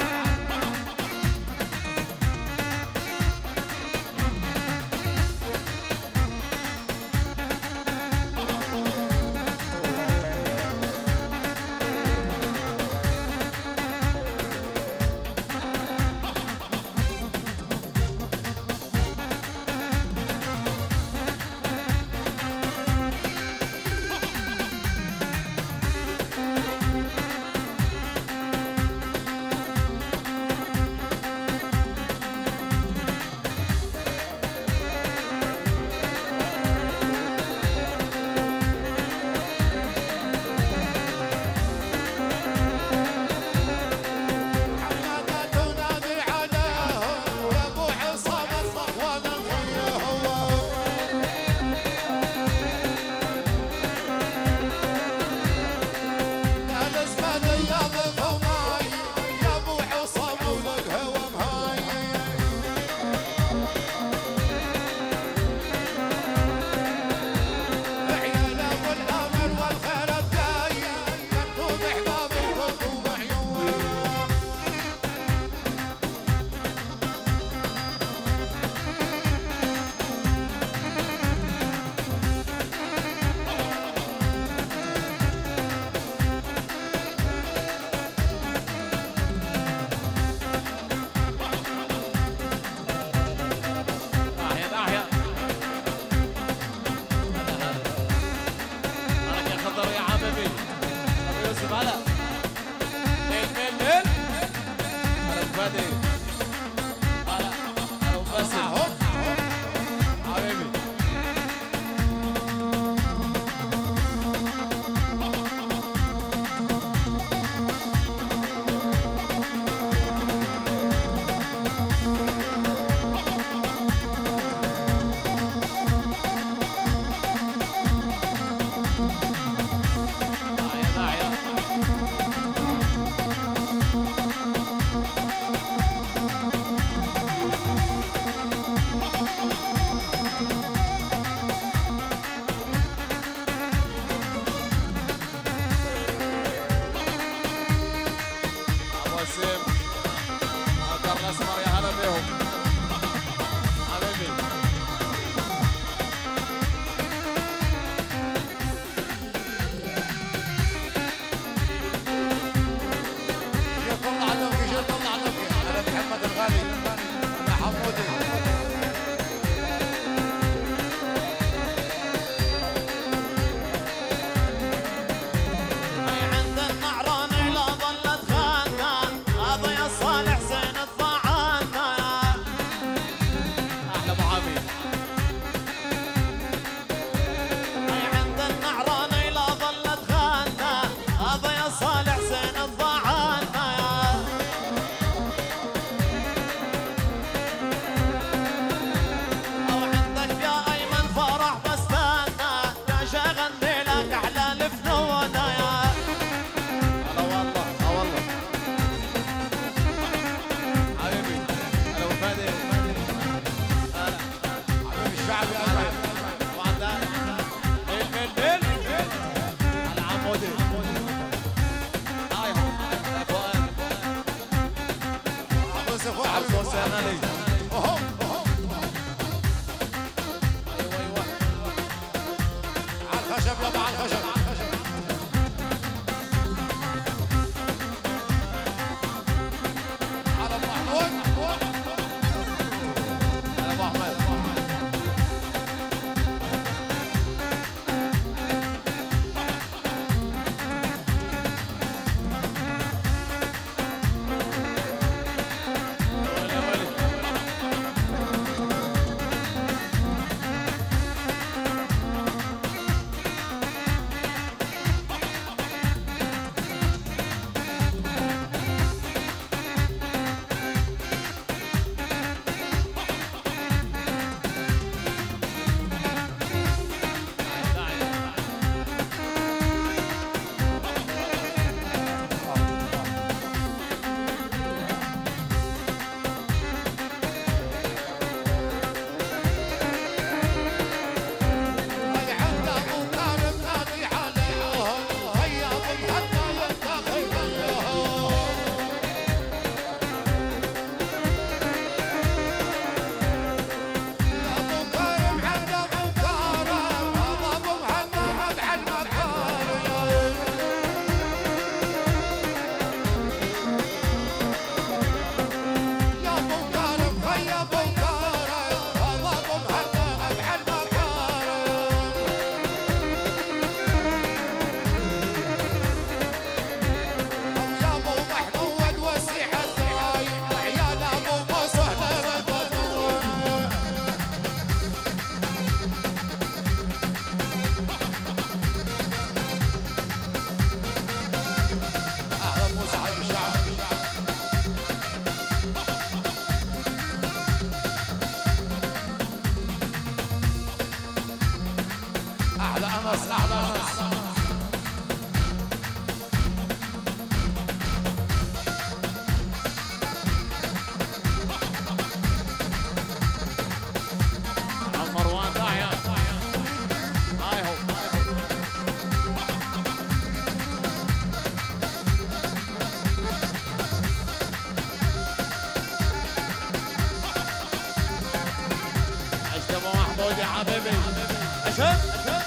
اشد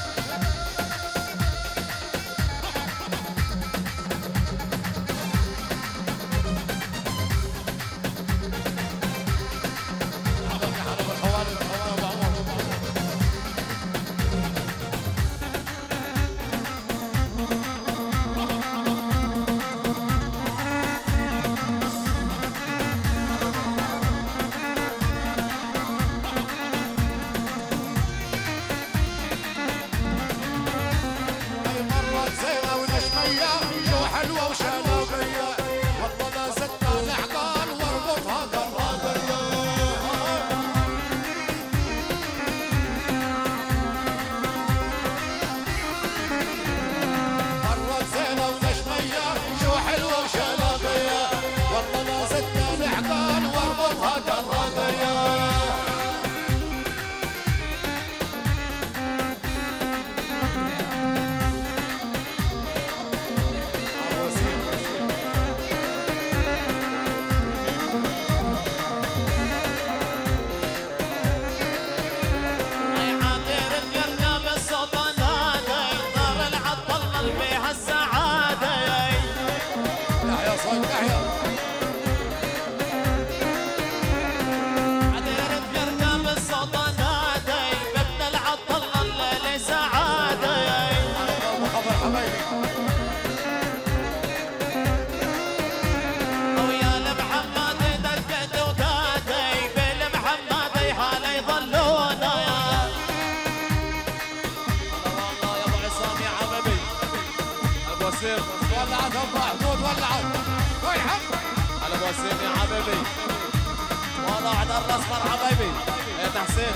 ولعت ابو محمود ولعت ويحب على ابو حسين يا حبيبي وضعت الاصفر حبيبي يا تحسين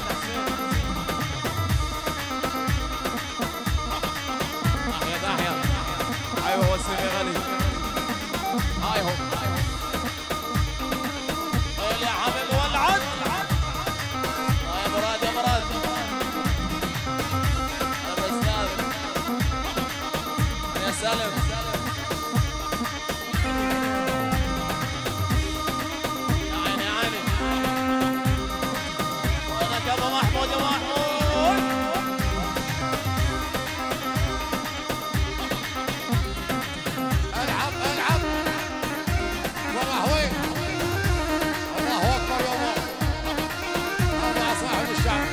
ناحيه ناحيه ايوه وسيم يا غالي هاي هو يا حبيبي ولعت يا مراد يا مراد يا سالم محمود يا محمود العب العب وراح وين الله اكبر يا الله هذا صاحب الشعب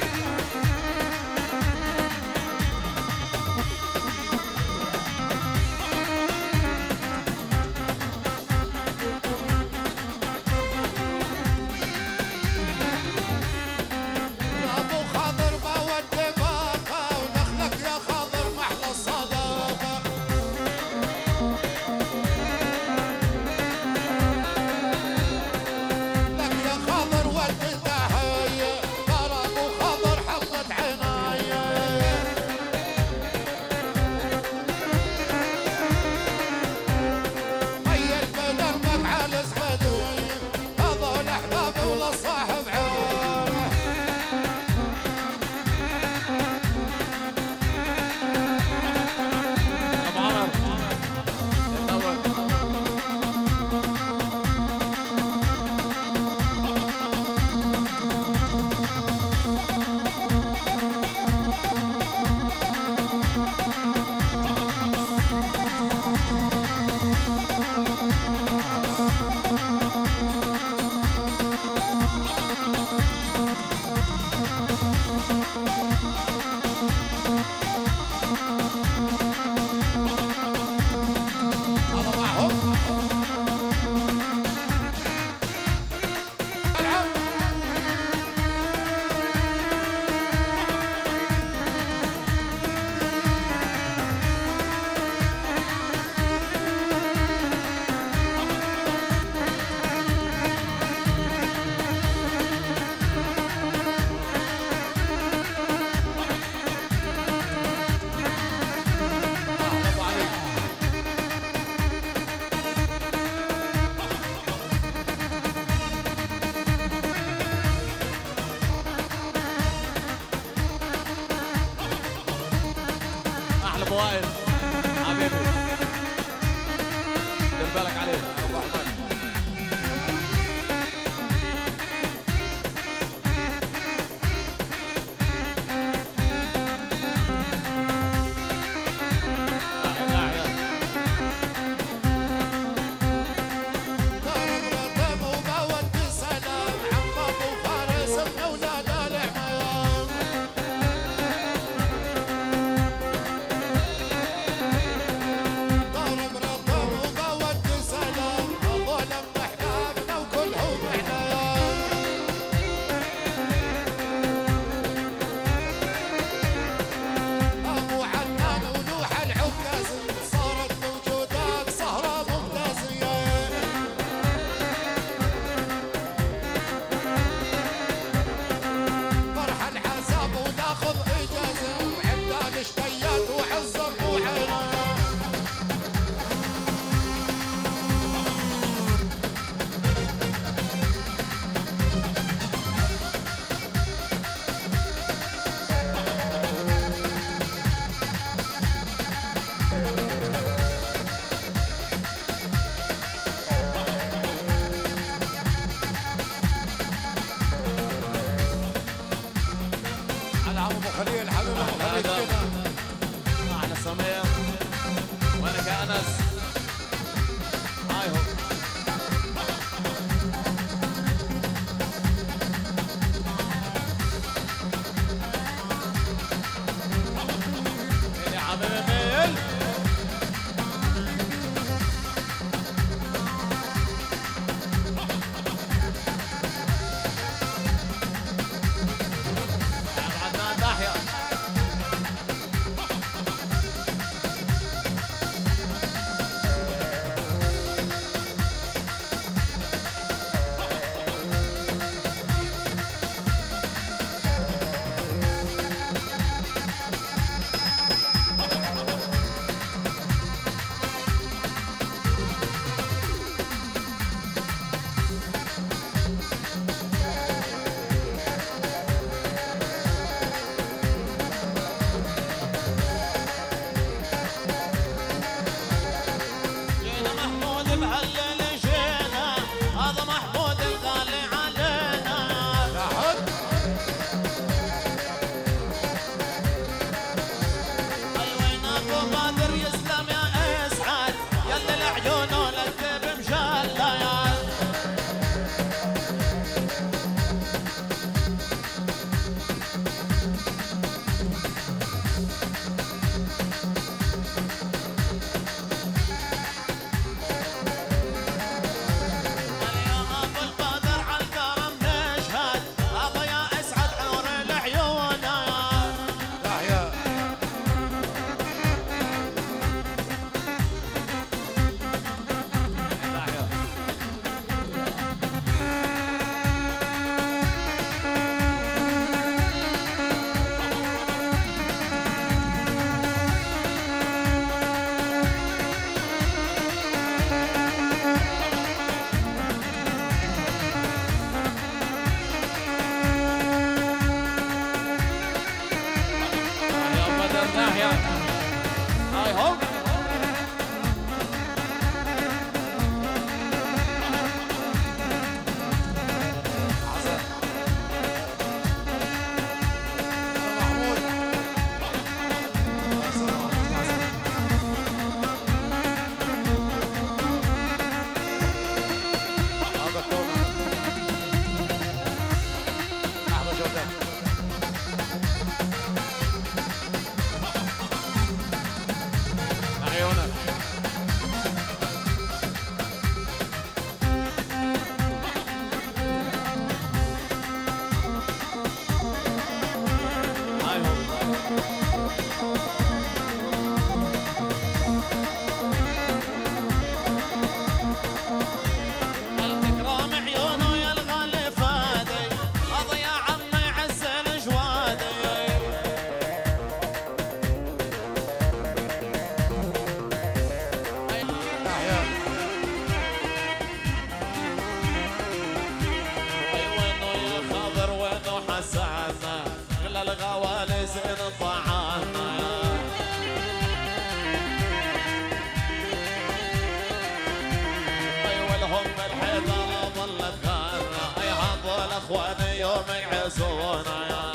وائل حبيبي دير بالك عليه ابو احمد بهالليل جينا هذا محمود الغالي علينا تحت وين ابو بدر يسلم يا اسعد يلا العيون والكتب مشلة يا هاي هو الغوالي زين طعانا ايوه لهم الحيطه ظلت خانه اي هذول اخواني يوم يعزونا يا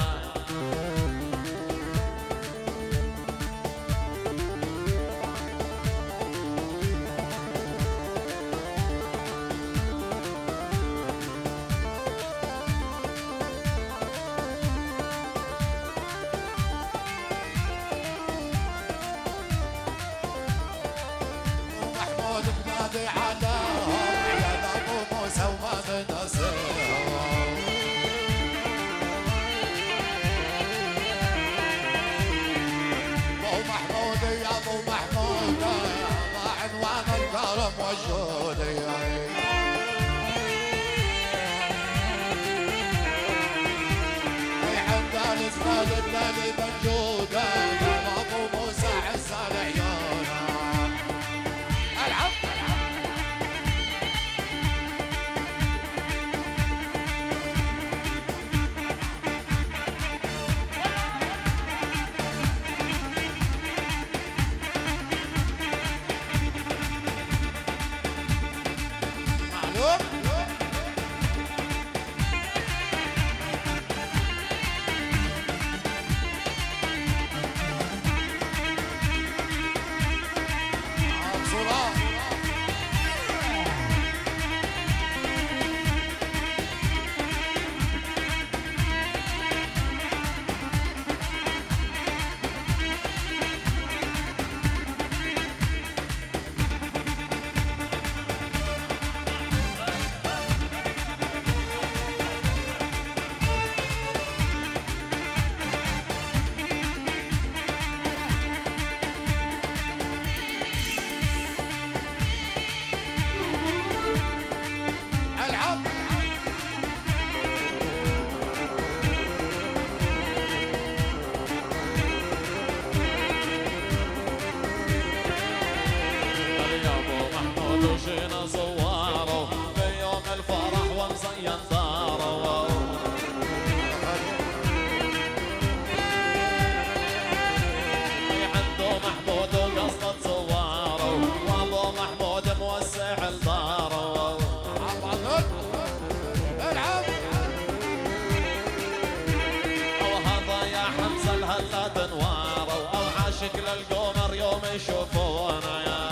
يشوفونا يا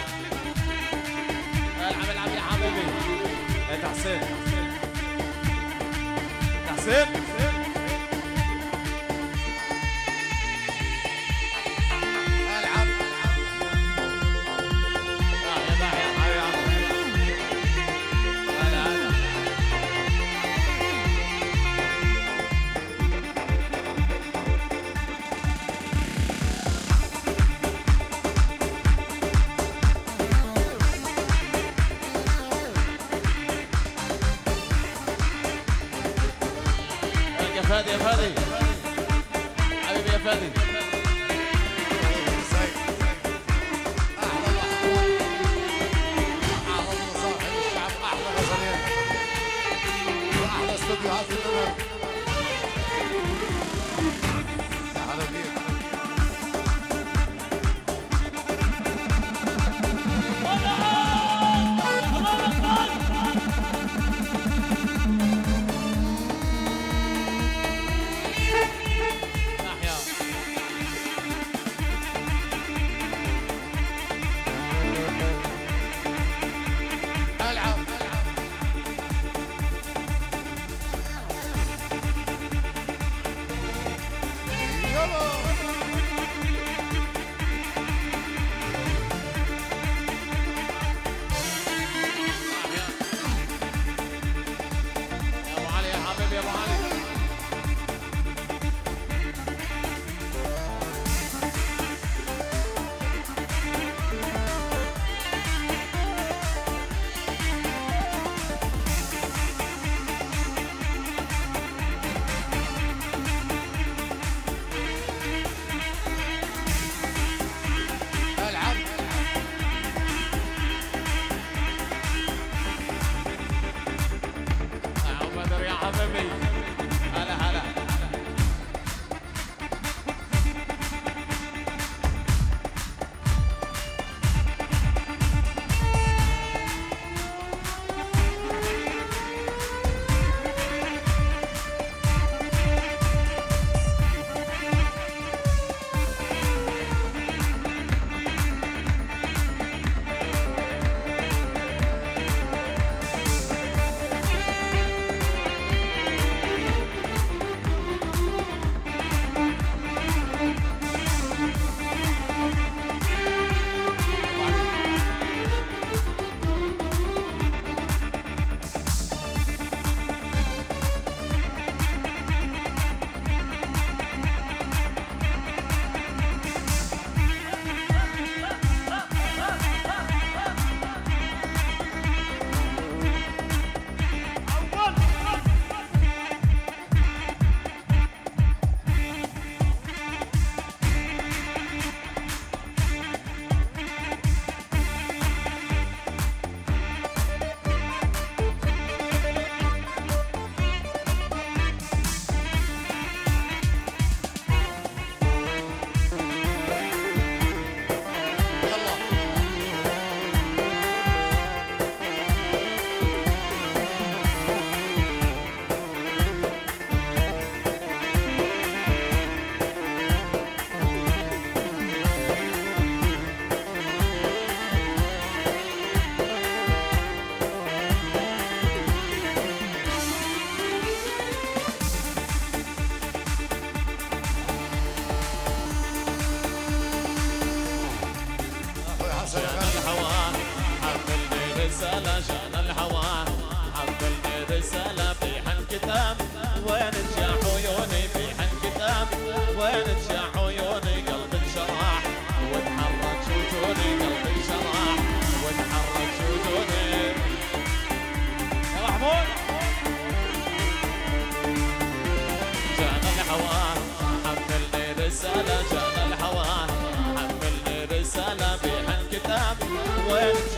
العب العب يا حبيبي. انت حسين حسين العب يا باع يا حبيبي. هلا هلا يا فادي يا فادي حبيبي يا فادي. سيد احلى محمود اعظم صاحب الشعب احلى غزلين واحلى استوديوهات في الدنيا. يا هلا بيك. رسالة جانا الهوى حملني رسالة في حالكتاب وين تجاه عيوني في حالكتاب وين تجاه عيوني قلبي انشرح وتحرك شجوني قلبي انشرح وتحرك شجوني يا محمود جانا الهوى حملني رسالة جانا الهوى حملني رسالة في حالكتاب وين